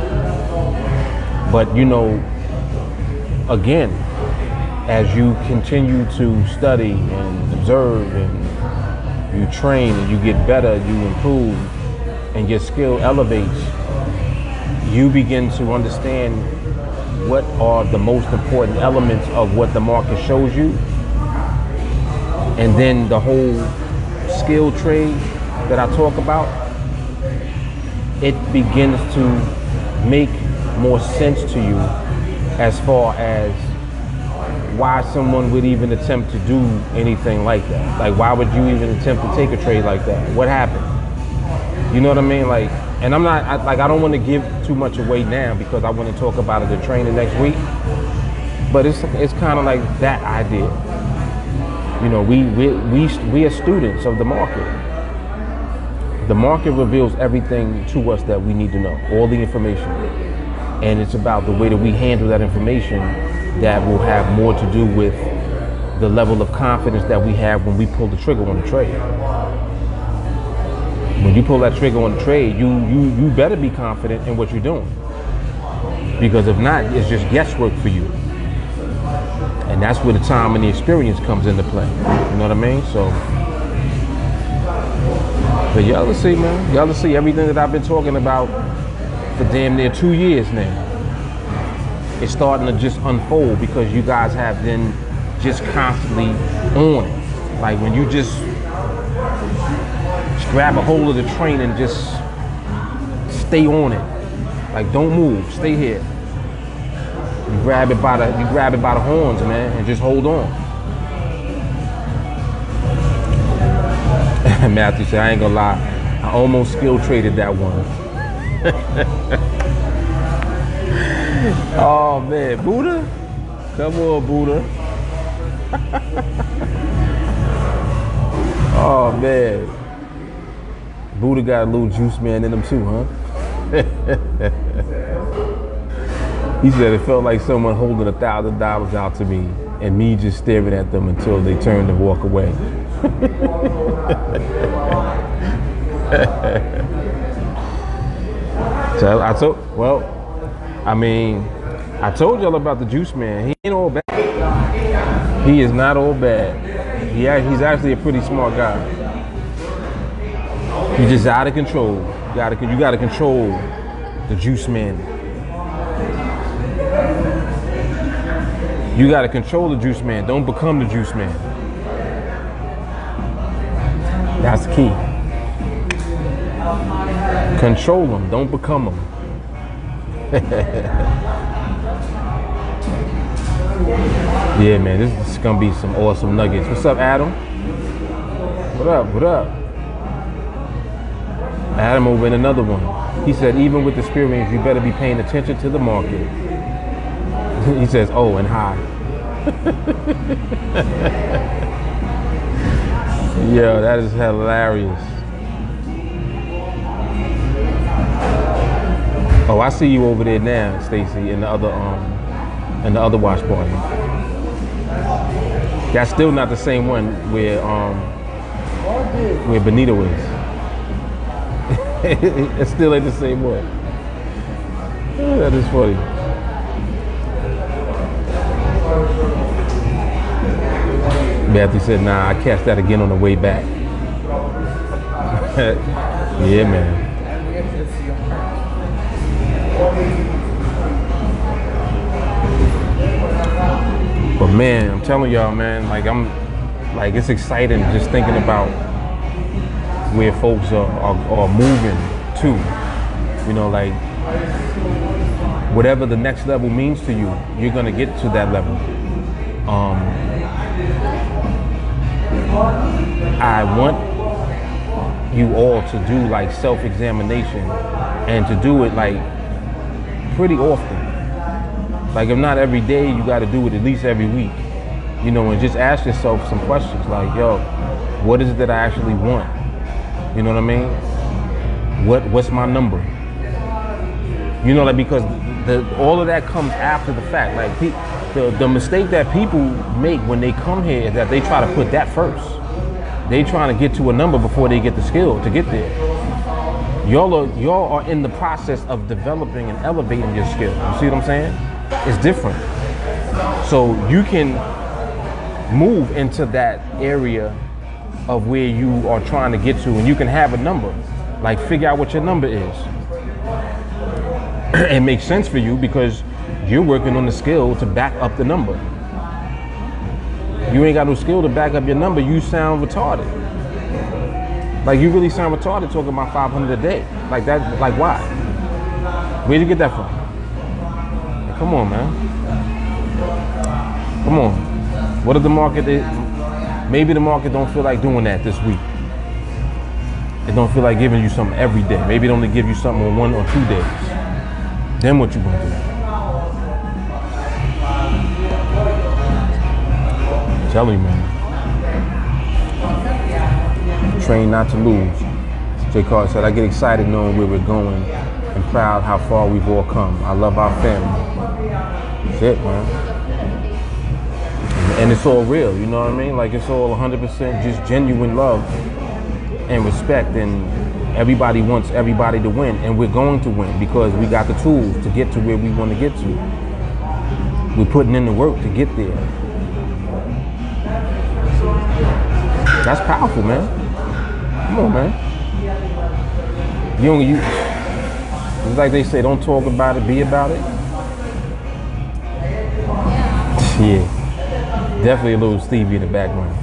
But you know, again, as you continue to study and observe and you train and you get better, you improve, and your skill elevates, you begin to understand what are the most important elements of what the market shows you. And then the whole skill trade that I talk about, it begins to make more sense to you as far as why someone would even attempt to do anything like that. Like, why would you even attempt to take a trade like that? What happened? You know what I mean? Like, and I'm not, I, like, I don't want to give too much away now because I want to talk about it in training next week. But it's it's kind of like that idea. You know, we, we, we, we are students of the market. The market reveals everything to us that we need to know, all the information. And it's about the way that we handle that information that will have more to do with the level of confidence that we have when we pull the trigger on the trade. When you pull that trigger on the trade, you, you, you better be confident in what you're doing. Because if not, it's just guesswork for you. And that's where the time and the experience comes into play. You know what I mean? So, but y'all will see, man. Y'all will see everything that I've been talking about for damn near two years now. It's starting to just unfold because you guys have been just constantly on it. Like when you just, just grab a hold of the train and just stay on it. Like don't move, stay here. You grab it by the you grab it by the horns, man, and just hold on. Matthew said, I ain't gonna lie, I almost skill traded that one. Oh man, Buddha? Come on, Buddha. Oh man. Buddha got a little juice man in him too, huh? He said it felt like someone holding a thousand dollars out to me and me just staring at them until they turned and walk away. So I told, well, I mean, I told y'all about the juice man. He ain't all bad. He is not all bad. He, he's actually a pretty smart guy. He's just out of control. You gotta, you gotta control the juice man. You gotta control the juice man. Don't become the juice man. That's the key. Control them, don't become them. Yeah, man, this is gonna be some awesome nuggets. What's up, Adam? What up, what up? Adam over in another one. He said, even with experience, you better be paying attention to the market. He says, oh, and hi. Yo, that is hilarious. Oh, I see you over there now, Stacy, in the other um, in the other watch party. That's still not the same one where um, where Benito is. It still ain't the same one. Oh, that is funny. Matthew said, nah, I catch that again on the way back. Yeah, man. But man, I'm telling y'all, man, like I'm, like it's exciting just thinking about where folks are, are, are moving to. You know, like whatever the next level means to you, you're gonna get to that level. Um, I want you all to do like self-examination and to do it like pretty often. Like if not every day, you got to do it at least every week. You know, and just ask yourself some questions like, yo, what is it that I actually want? You know what I mean? What What's my number? You know, like because the all of that comes after the fact. Like pe- the the mistake that people make when they come here is that they try to put that first. They trying to get to a number before they get the skill to get there. Y'all are y'all are in the process of developing and elevating your skill. You see what I'm saying? It's different. So you can move into that area of where you are trying to get to, and you can have a number. Like figure out what your number is. It makes sense for you because you're working on the skill to back up the number. You ain't got no skill to back up your number, you sound retarded. Like you really sound retarded talking about five hundred a day. Like that, like why? Where'd you get that from? Like, come on, man. Come on. What if the market is, maybe the market don't feel like doing that this week. It don't feel like giving you something every day. Maybe it only give you something on one or two days. Then what you gonna do? I'm telling you, man. Train not to lose. Jay Carter said, I get excited knowing where we're going and proud how far we've all come. I love our family. That's it, man. And it's all real, you know what I mean? Like it's all one hundred percent just genuine love and respect, and everybody wants everybody to win, and we're going to win because we got the tools to get to where we want to get to. We're putting in the work to get there. That's powerful, man. Come on, man. You don't, you, it's like they say, don't talk about it, be about it. Yeah. Definitely a little Stevie in the background.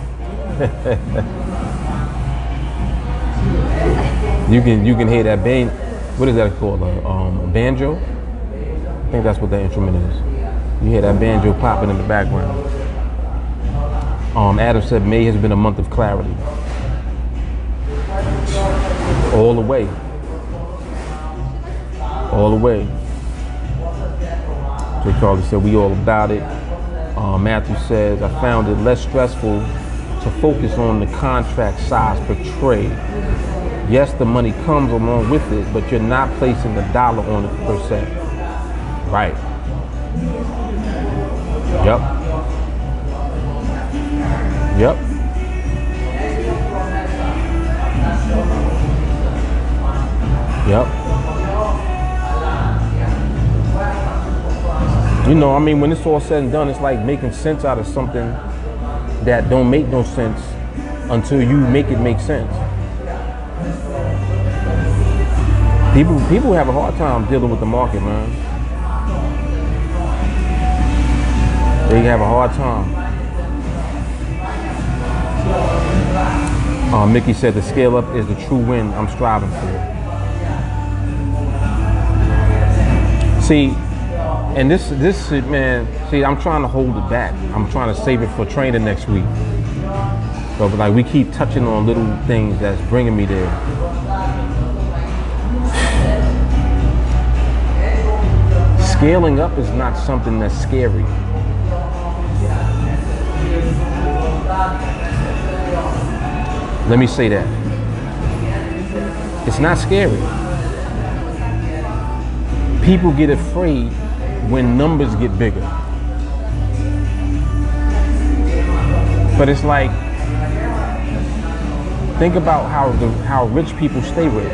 you can you can hear that bang. What is that called? A, um, a banjo? I think that's what that instrument is. You hear that banjo popping in the background. Um, Adam said May has been a month of clarity. All the way. All the way. Jay Carly said we all about it. Uh, Matthew says, I found it less stressful to focus on the contract size per trade. Yes, the money comes along with it, but you're not placing the dollar on it per se. Right. Yep. Yep. Yep. You know, I mean, when it's all said and done, it's like making sense out of something that don't make no sense until you make it make sense. People, people have a hard time dealing with the market, man. They have a hard time. Uh, Mickey said the scale up is the true win I'm striving for. See, and this, this shit, man, see, I'm trying to hold it back. I'm trying to save it for training next week. So, but like, we keep touching on little things that's bringing me there. Scaling up is not something that's scary. Let me say that. It's not scary. People get afraid when numbers get bigger. But it's like, think about how the, how rich people stay rich.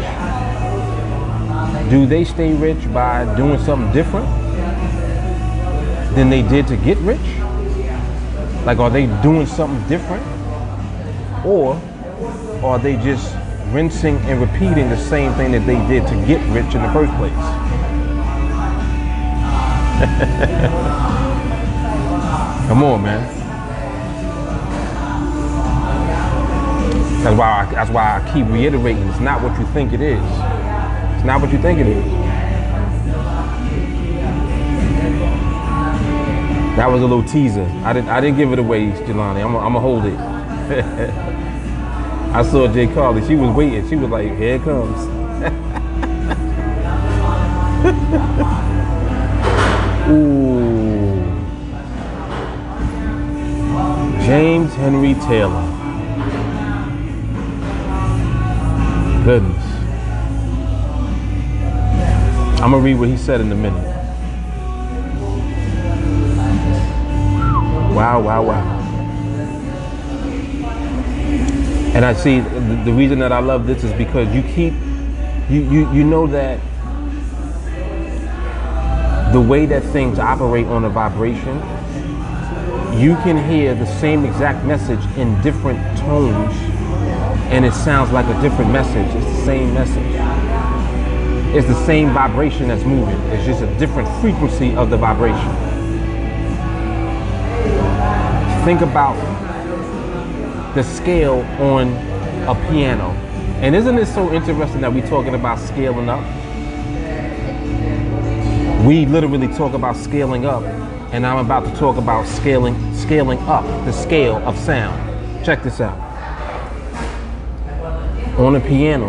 Do they stay rich by doing something different than they did to get rich? Like, are they doing something different? Or are they just rinsing and repeating the same thing that they did to get rich in the first place? Come on, man. That's why I, that's why I keep reiterating, it's not what you think it is. It's not what you think it is. That was a little teaser. I didn't I didn't give it away, Jelani. I'm gonna hold it. I saw Jay Carly. She was waiting. She was like, here it comes. Ooh. James Henry Taylor. Goodness. I'm gonna read what he said in a minute. Wow, wow, wow. And I see the, the reason that I love this is because you keep, you, you, you know that the way that things operate on a vibration, you can hear the same exact message in different tones and it sounds like a different message. It's the same message. It's the same vibration that's moving. It's just a different frequency of the vibration. Think about the scale on a piano. And isn't it so interesting that we're talking about scaling up? We literally talk about scaling up, and I'm about to talk about scaling, scaling up the scale of sound. Check this out. On a piano,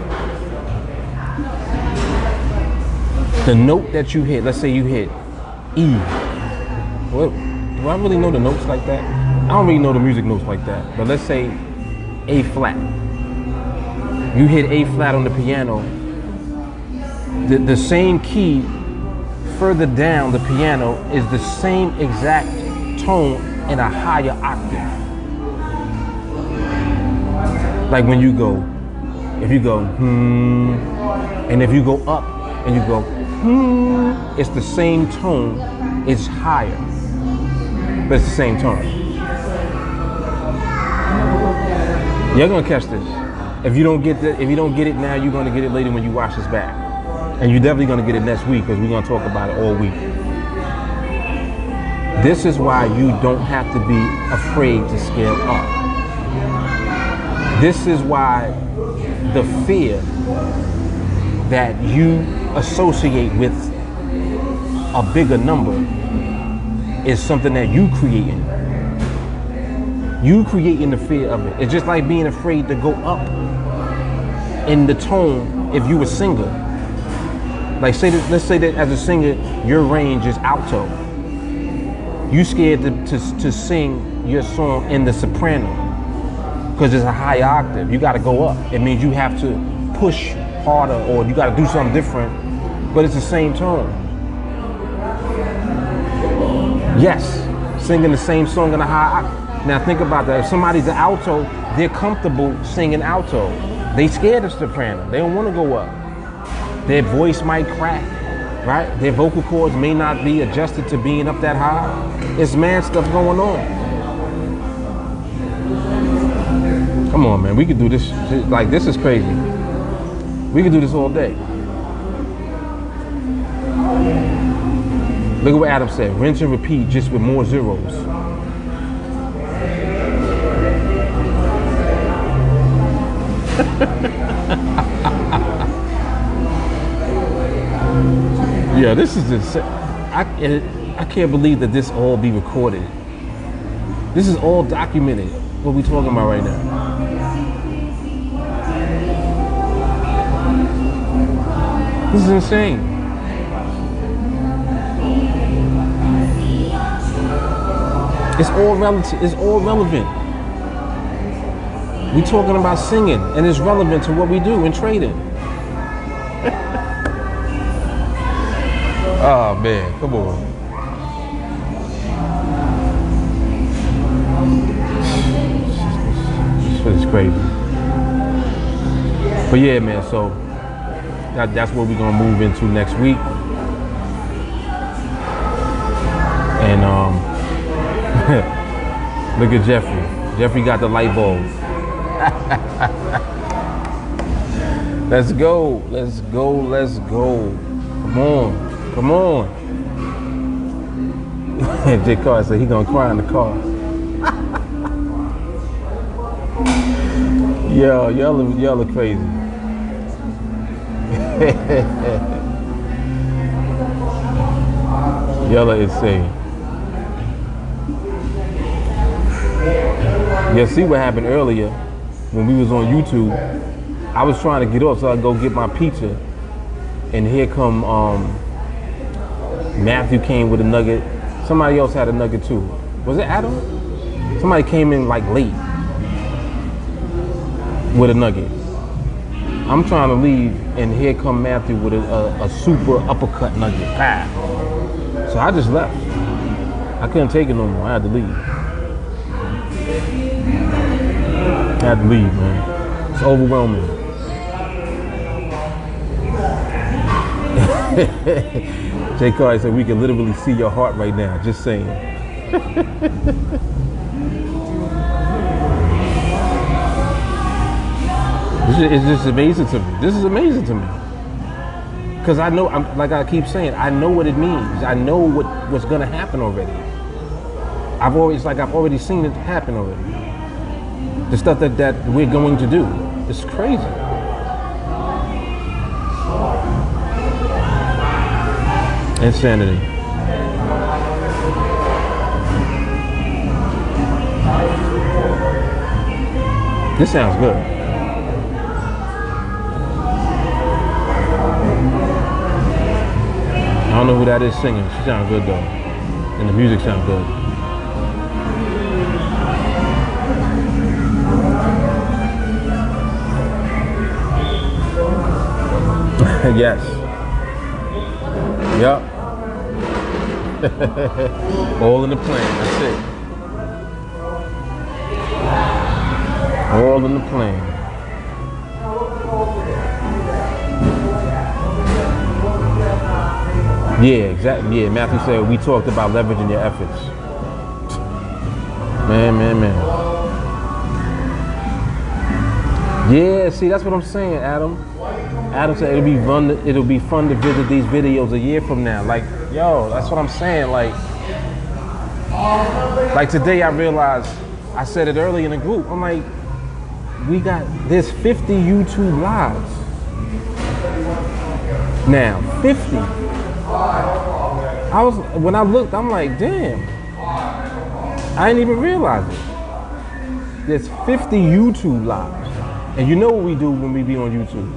the note that you hit, let's say you hit E. What, do I really know the notes like that? I don't really know the music notes like that, but let's say A flat. You hit A flat on the piano, the, the same key further down the piano is the same exact tone in a higher octave. Like when you go, if you go, hmm, and if you go up and you go, hmm, it's the same tone, it's higher, but it's the same tone. You're gonna catch this. If you don't get the, if you don't get it now, you're gonna get it later when you watch this back. And you're definitely gonna get it next week because we're gonna talk about it all week. This is why you don't have to be afraid to scale up. This is why the fear that you associate with a bigger number is something that you creating. You creating the fear of it. It's just like being afraid to go up in the tone if you a singer. Like say that, let's say that as a singer, your range is alto. You scared to, to, to sing your song in the soprano because it's a high octave. You got to go up. It means you have to push harder or you got to do something different, but it's the same tone. Yes, singing the same song in a high octave. Now think about that. If somebody's an alto, they're comfortable singing alto. They scared of soprano. They don't want to go up. Their voice might crack, right? Their vocal cords may not be adjusted to being up that high. It's mad stuff going on. Come on, man. We could do this. Like, this is crazy. We could do this all day. Look at what Adam said. Rinse and repeat just with more zeros. Yeah, this is just, I, I can't believe that this all be recorded. This is all documented, what we talking about right now. This is insane. It's all relative, it's all relevant. We talking about singing, and it's relevant to what we do in trading. Oh man, come on. This shit is crazy. But yeah, man, so that, that's what we're gonna move into next week. And um, look at Jeffrey. Jeffrey got the light bulb. Let's go, let's go, let's go. Come on. Come on. J. Carr said he gonna cry in the car. Yo, y'all are, y'all are crazy. Y'all are insane. Yeah, see what happened earlier when we was on YouTube. I was trying to get off so I could go get my pizza. And here come um Matthew came with a nugget. Somebody else had a nugget too. Was it Adam? Somebody came in like late with a nugget. I'm trying to leave and here come Matthew with a, a, a super uppercut nugget. Pow. So I just left. I couldn't take it no more. I had to leave. I had to leave, man. It's overwhelming. Jay Cardi said we can literally see your heart right now. Just saying. It's just amazing to me. This is amazing to me. Because I know, I'm, like I keep saying, I know what it means. I know what, what's going to happen already. I've always, like I've already seen it happen already. The stuff that, that we're going to do. It's crazy. Insanity. This sounds good. I don't know who that is singing. She sounds good though. And the music sounds good. Yes. Yup. All in the plan. That's it. All in the plan. Yeah, exactly. Yeah, Matthew said we talked about leveraging your efforts. Man, man, man. Yeah, see, that's what I'm saying, Adam. Adam said it'll be fun. To, it'll be fun to visit these videos a year from now. Like, yo, that's what I'm saying. Like, like today I realized. I said it early in the group. I'm like, we got there's fifty YouTube lives now. fifty. I was when I looked, I'm like, damn. I didn't even realize it. There's fifty YouTube lives, and you know what we do when we be on YouTube.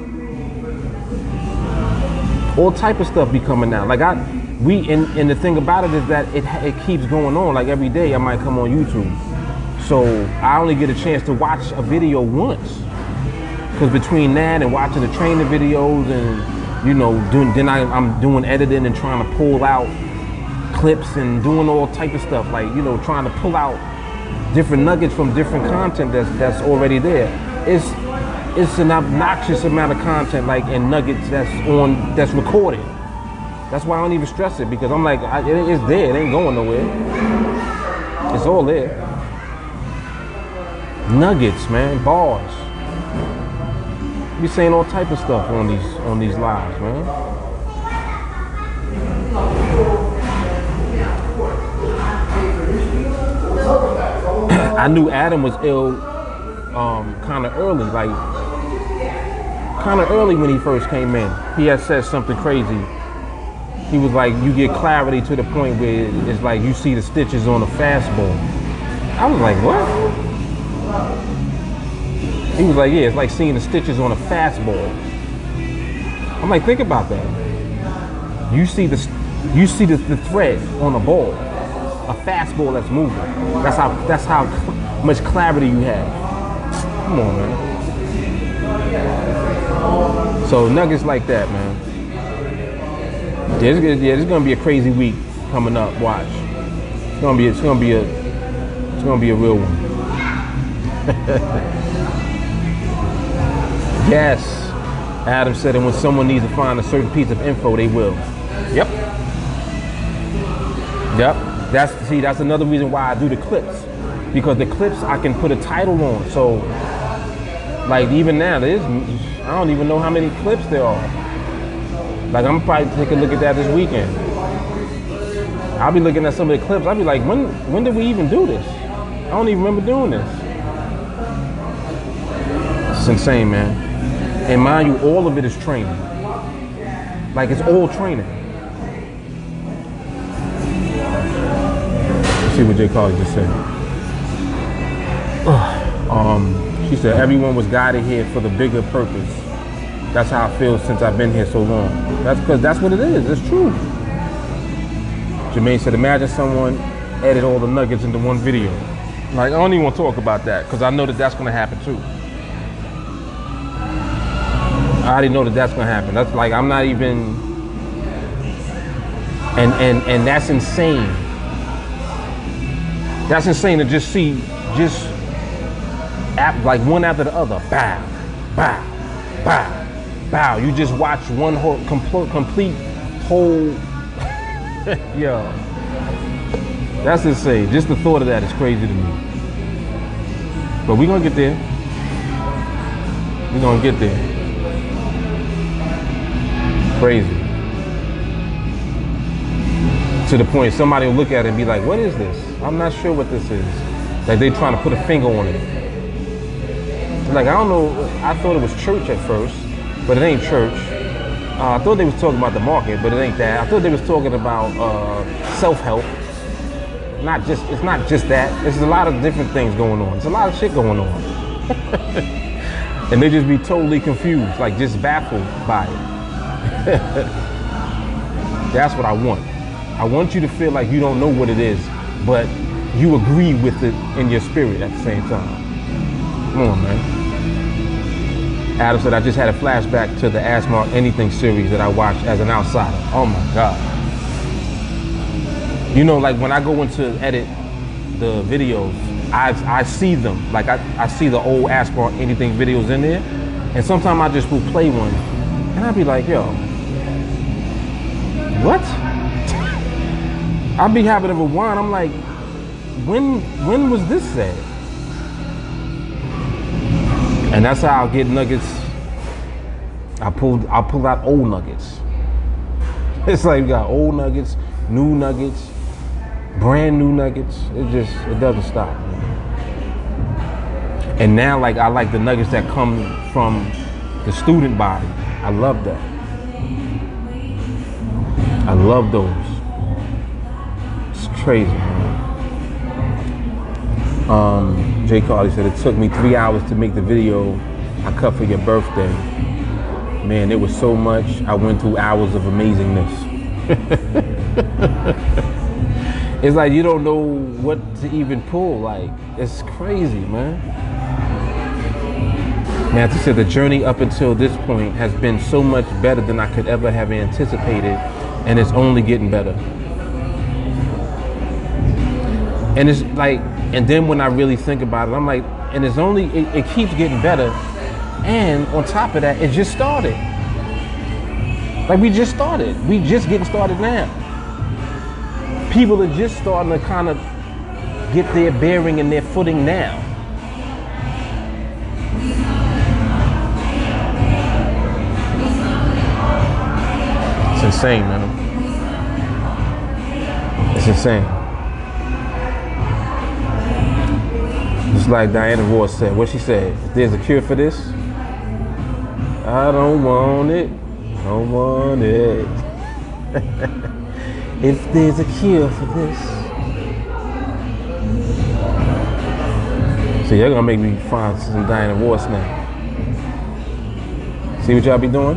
All type of stuff be coming out. Like I, we, and, and the thing about it is that it it keeps going on. Like every day I might come on YouTube. So I only get a chance to watch a video once. Because between that and watching the training videos and, you know, doing, then I, I'm doing editing and trying to pull out clips and doing all type of stuff. Like, you know, trying to pull out different nuggets from different content that's, that's already there. It's, It's an obnoxious amount of content, like, and nuggets that's on, that's recorded. That's why I don't even stress it, because I'm like, I, it, it's there, it ain't going nowhere. It's all there. Nuggets, man, bars. We saying all type of stuff on these on these lives, man. I knew Adam was ill um, kind of early, like. Kind of early when he first came in. He had said something crazy. He was like, you get clarity to the point where it's like you see the stitches on a fastball. I was like, what? He was like, yeah, it's like seeing the stitches on a fastball. I'm like, think about that. You see the you see the, the thread on a ball, a fastball that's moving. That's how that's how much clarity you have. Come on, man. So nuggets like that, man. Yeah, it's, yeah, it's gonna be a crazy week coming up. Watch. It's gonna be. It's gonna be a. It's gonna be a real one. Yes. Adam said, and when someone needs to find a certain piece of info, they will. Yep. Yep. That's see. That's another reason why I do the clips, because the clips I can put a title on. So, like even now, there's. I don't even know how many clips there are. Like, I'm probably take a look at that this weekend. I'll be looking at some of the clips. I'll be like, when when did we even do this? I don't even remember doing this. It's insane, man. And mind you, all of it is training. Like, it's all training. Let's see what Jay Cardi just said. um. She said, everyone was guided here for the bigger purpose. That's how I feel since I've been here so long. That's because that's what it is. It's true. Jermaine said, imagine someone edit all the nuggets into one video. Like, I don't even want to talk about that because I know that that's going to happen too. already know that that's gonna happen. That's like, I'm not even, and and and that's insane. That's insane to just see, just ap- like one after the other, bow, bow, bow, bow. You just watch one whole complete, complete whole, yo. That's insane. Just the thought of that is crazy to me. But we're gonna get there. We're gonna get there. Crazy. To the point somebody will look at it and be like, what is this? I'm not sure what this is. Like they trying to put a finger on it. Like, I don't know, I thought it was church at first, but it ain't church. Uh, I thought they was talking about the market, but it ain't that. I thought they was talking about uh, self-help. Not just, it's not just that. There's a lot of different things going on. There's a lot of shit going on. And they just be totally confused, like just baffled by it. That's what I want. I want you to feel like you don't know what it is, but you agree with it in your spirit at the same time. Come on, man. Adam said, I just had a flashback to the Ask Mark Anything series that I watched as an outsider. Oh my God. You know, like when I go into edit the videos, I I see them. Like I, I see the old Ask Mark Anything videos in there. And sometimes I just will play one and I'll be like, yo, what? I'll be having a rewind. I'm like, when when was this said? And that's how I'll get nuggets. I pull I pull out old nuggets. It's like we got old nuggets, new nuggets, brand new nuggets. It just it doesn't stop. And now like I like the nuggets that come from the student body. I love that. I love those. It's crazy, man. Um, Jay Carly said, it took me three hours to make the video I cut for your birthday. Man, it was so much. I went through hours of amazingness. It's like you don't know what to even pull. Like, it's crazy, man. Matthew said, the journey up until this point has been so much better than I could ever have anticipated, and it's only getting better. And it's like, and then when I really think about it, I'm like, and it's only, it, it keeps getting better. And on top of that, it just started. Like we just started. We just getting started now. People are just starting to kind of get their bearing and their footing now. It's insane, man. It's insane. Just like Diana Ross said, what she said, if there's a cure for this, I don't want it, don't want it. If there's a cure for this. So y'all gonna make me find some Diana Ross now. See what y'all be doing?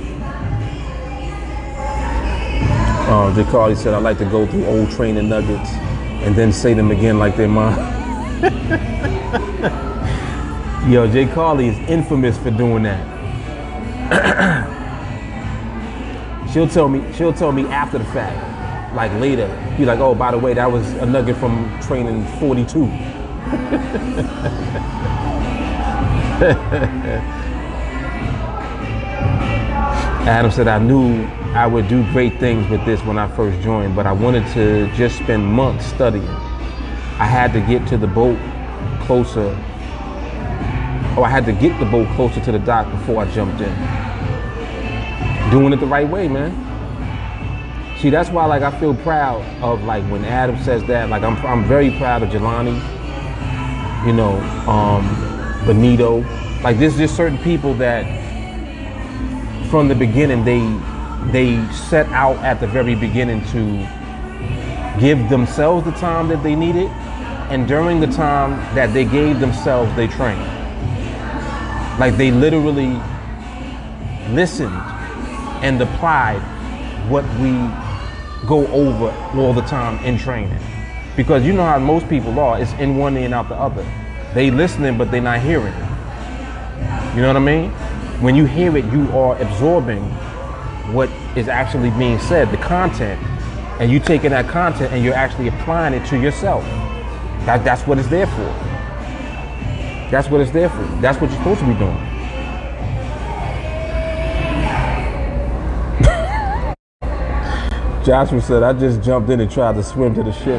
Um, Jay Carly said, I like to go through old training nuggets and then say them again like they're mine. Yo, Jay Carly is infamous for doing that. she'll tell me, she'll tell me after the fact, like later, be like, oh, by the way, that was a nugget from training forty-two. Adam said, I knew I would do great things with this when I first joined, but I wanted to just spend months studying. I had to get to the boat closer. Oh, I had to get the boat closer to the dock before I jumped in. Doing it the right way, man. See, that's why, like, I feel proud of, like, when Adam says that. Like, I'm, I'm very proud of Jelani. You know, um, Benito. Like, there's just certain people that, from the beginning, they they set out at the very beginning to give themselves the time that they needed, and during the time that they gave themselves, they trained. Like they literally listened and applied what we go over all the time in training. Because you know how most people are, it's in one ear and out the other. They listening, but they not hearing. You know what I mean? when you hear it, you are absorbing what is actually being said, the content, and you taking that content and you're actually applying it to yourself. That, that's what it's there for. That's what it's there for. That's what you're supposed to be doing. Joshua said, I just jumped in and tried to swim to the ship.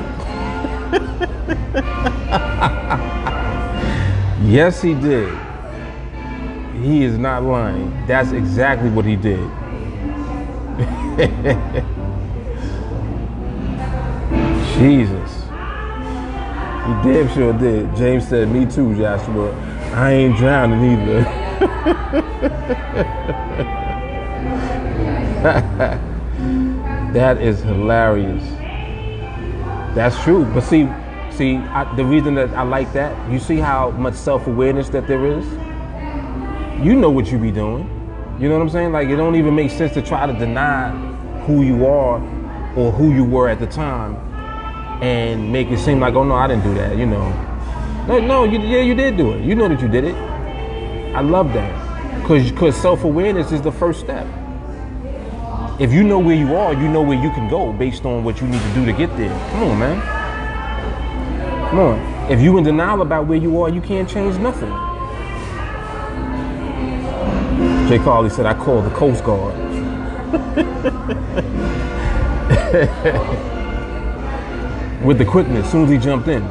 Yes, he did. He is not lying. That's exactly what he did. Jesus. He damn sure did. James said, me too, Joshua. I ain't drowning either. That is hilarious. That's true. But see, see, I, the reason that I like that, you see how much self-awareness that there is? You know what you be doing. You know what I'm saying? Like, it don't even make sense to try to deny who you are or who you were at the time and make it seem like, oh no, I didn't do that, you know. No, no, you, yeah, you did do it. You know that you did it. I love that. Because because self-awareness is the first step. If you know where you are, you know where you can go based on what you need to do to get there. Come on, man. Come on. If you in denial about where you are, you can't change nothing. Jay Carly said, I called the Coast Guard. With the quickness, as soon as he jumped in.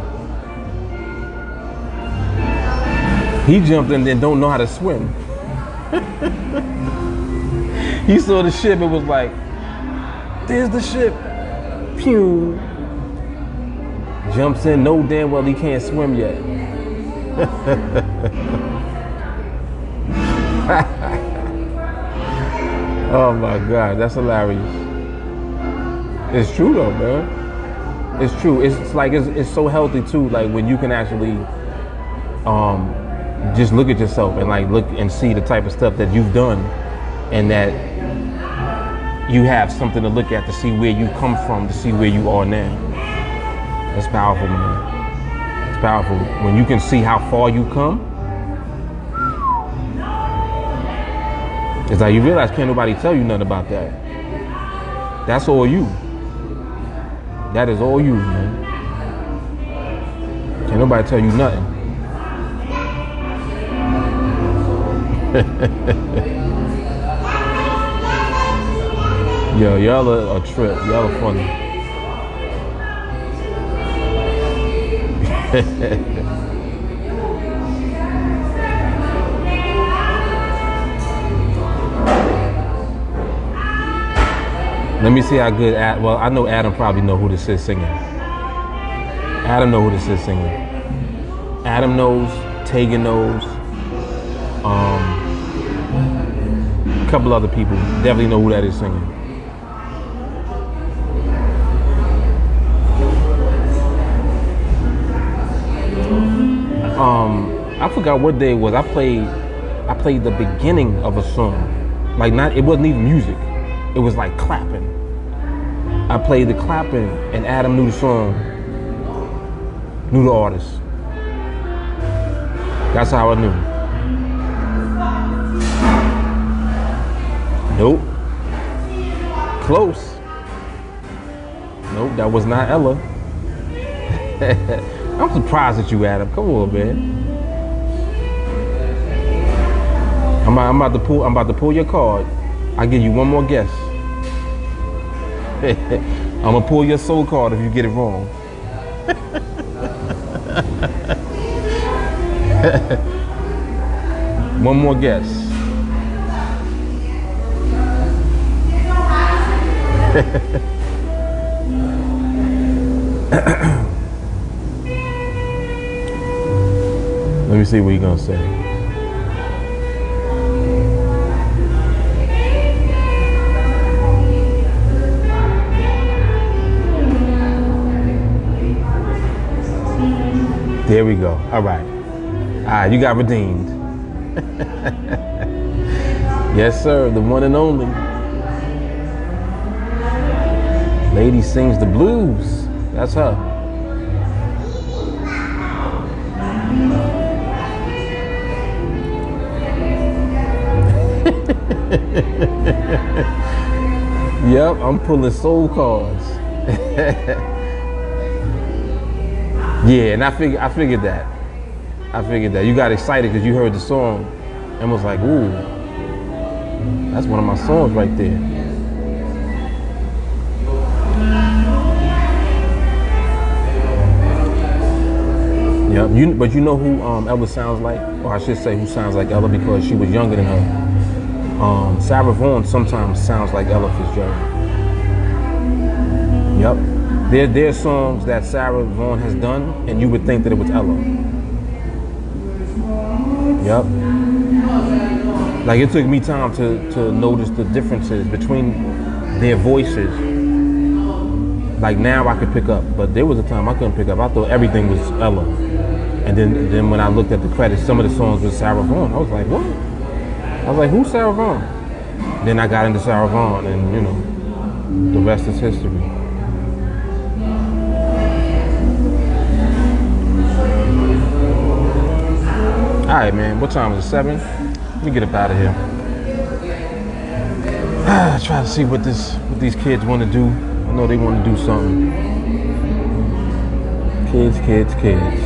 He jumped in and don't know how to swim. He saw the ship and was like, there's the ship. Pew. Jumps in, know damn well he can't swim yet. Oh my God, that's hilarious. It's true though, man. It's true. It's, it's like, it's, it's so healthy too, like when you can actually um, just look at yourself and like look and see the type of stuff that you've done and that you have something to look at to see where you come from, to see where you are now. That's powerful, man. It's powerful. When you can see how far you come, it's like you realize can't nobody tell you nothing about that. That's all you. That is all you, man. Can't nobody tell you nothing. Yo, y'all are a trip. Y'all are funny. Let me see how good, Ad, well, I know Adam probably know who this is singing. Adam know who this is singing. Adam knows, Tegan knows, um, a couple other people definitely know who that is singing. Um, I forgot what day it was. I played, I played the beginning of a song. Like not, it wasn't even music. It was like clapping. I played the clapping and Adam knew the song, knew the artist. That's how I knew. Nope. Close. Nope, that was not Ella. I'm surprised at you, Adam. Come on, man. I'm, I'm about to pull. I'm about to pull your card. I'll give you one more guess. I'm gonna pull your soul card if you get it wrong. One more guess. Let me see what you're gonna say. There we go. All right. All right, you got redeemed. Yes, sir. The one and only. Lady sings the blues. That's her. Yep, I'm pulling soul cards. Yeah, and I figured I figured that. I figured that. You got excited because you heard the song and was like, ooh, that's one of my songs right there. Yep, you, but you know who um, Ella sounds like? Or I should say who sounds like Ella because she was younger than her. Um, Sarah Vaughan sometimes sounds like Ella Fitzgerald. Yep. There, there are songs that Sarah Vaughan has done, and you would think that it was Ella. Yep. Like it took me time to, to notice the differences between their voices. Like now I could pick up, but there was a time I couldn't pick up. I thought everything was Ella. And then, then when I looked at the credits, some of the songs was Sarah Vaughan. I was like, what? I was like, who's Sarah Vaughan? Then I got into Sarah Vaughan, and you know, the rest is history. All right, man. What time is it? Seven? Let me get up out of here. Ah, try to see what this, what these kids want to do. I know they want to do something. Kids, kids, kids.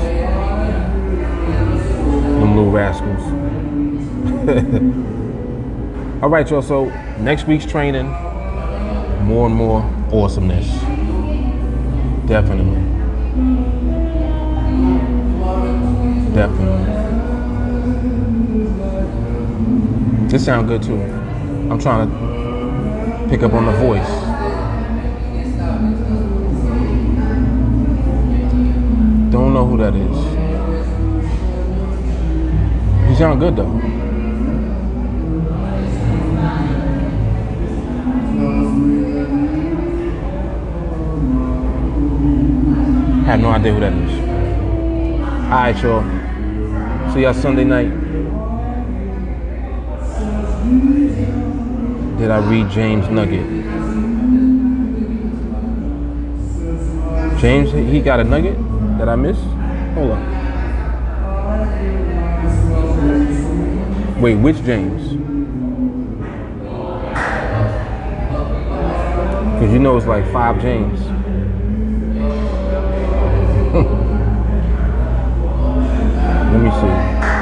Them little rascals. All right, y'all. So next week's training, more and more awesomeness. Definitely. Definitely. This sounds good too. I'm trying to pick up on the voice. Don't know who that is. He sounds good though. I have no idea who that is. All right, y'all. See y'all Sunday night. Did I read James Nugget? James, he got a nugget that I missed? Hold on. Wait, which James? Because you know it's like five James. Let me see.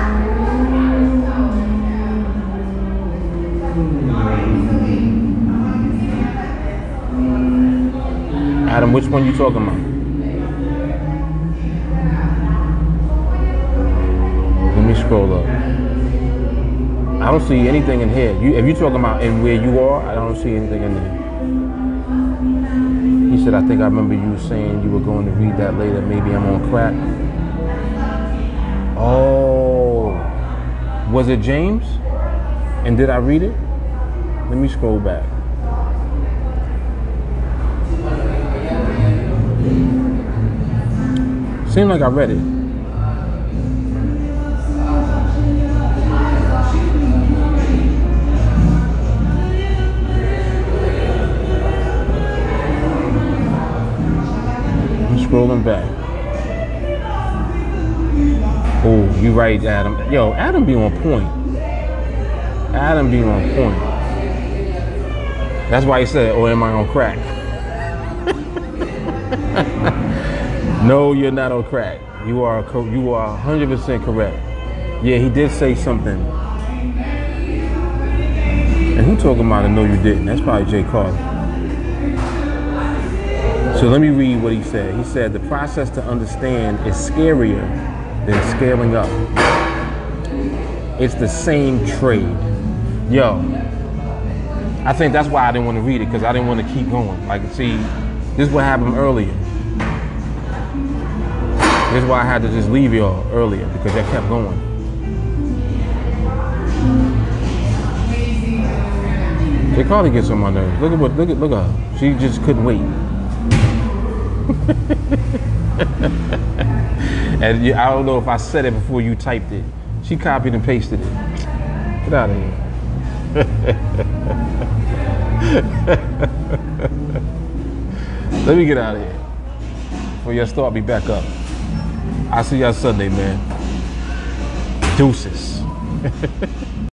Adam, which one you talking about? Let me scroll up. I don't see anything in here. You, if you're talking about in where you are, I don't see anything in there. He said, I think I remember you saying you were going to read that later. Maybe I'm on crack. Oh, was it James? And did I read it? Let me scroll back. Seemed like I read it. I'm scrolling back. Oh, you right, Adam. Yo, Adam be on point. Adam be on point. That's why he said, oh, am I on crack? No, you're not on crack. You are you are one hundred percent correct. Yeah, he did say something. And who talking about it? No, you didn't. That's probably Jay Carter. So let me read what he said. He said, the process to understand is scarier than scaling up. It's the same trade. Yo, I think that's why I didn't want to read it, because I didn't want to keep going. Like, see, this is what happened earlier. This is why I had to just leave y'all earlier, because I kept going. They probably gets on my nerves. Look at what, look at, look at her. She just couldn't wait. And you, I don't know if I said it before you typed it. She copied and pasted it. Get out of here. Let me get out of here. Before y'all start me back up. I'll see y'all Sunday, man. Deuces.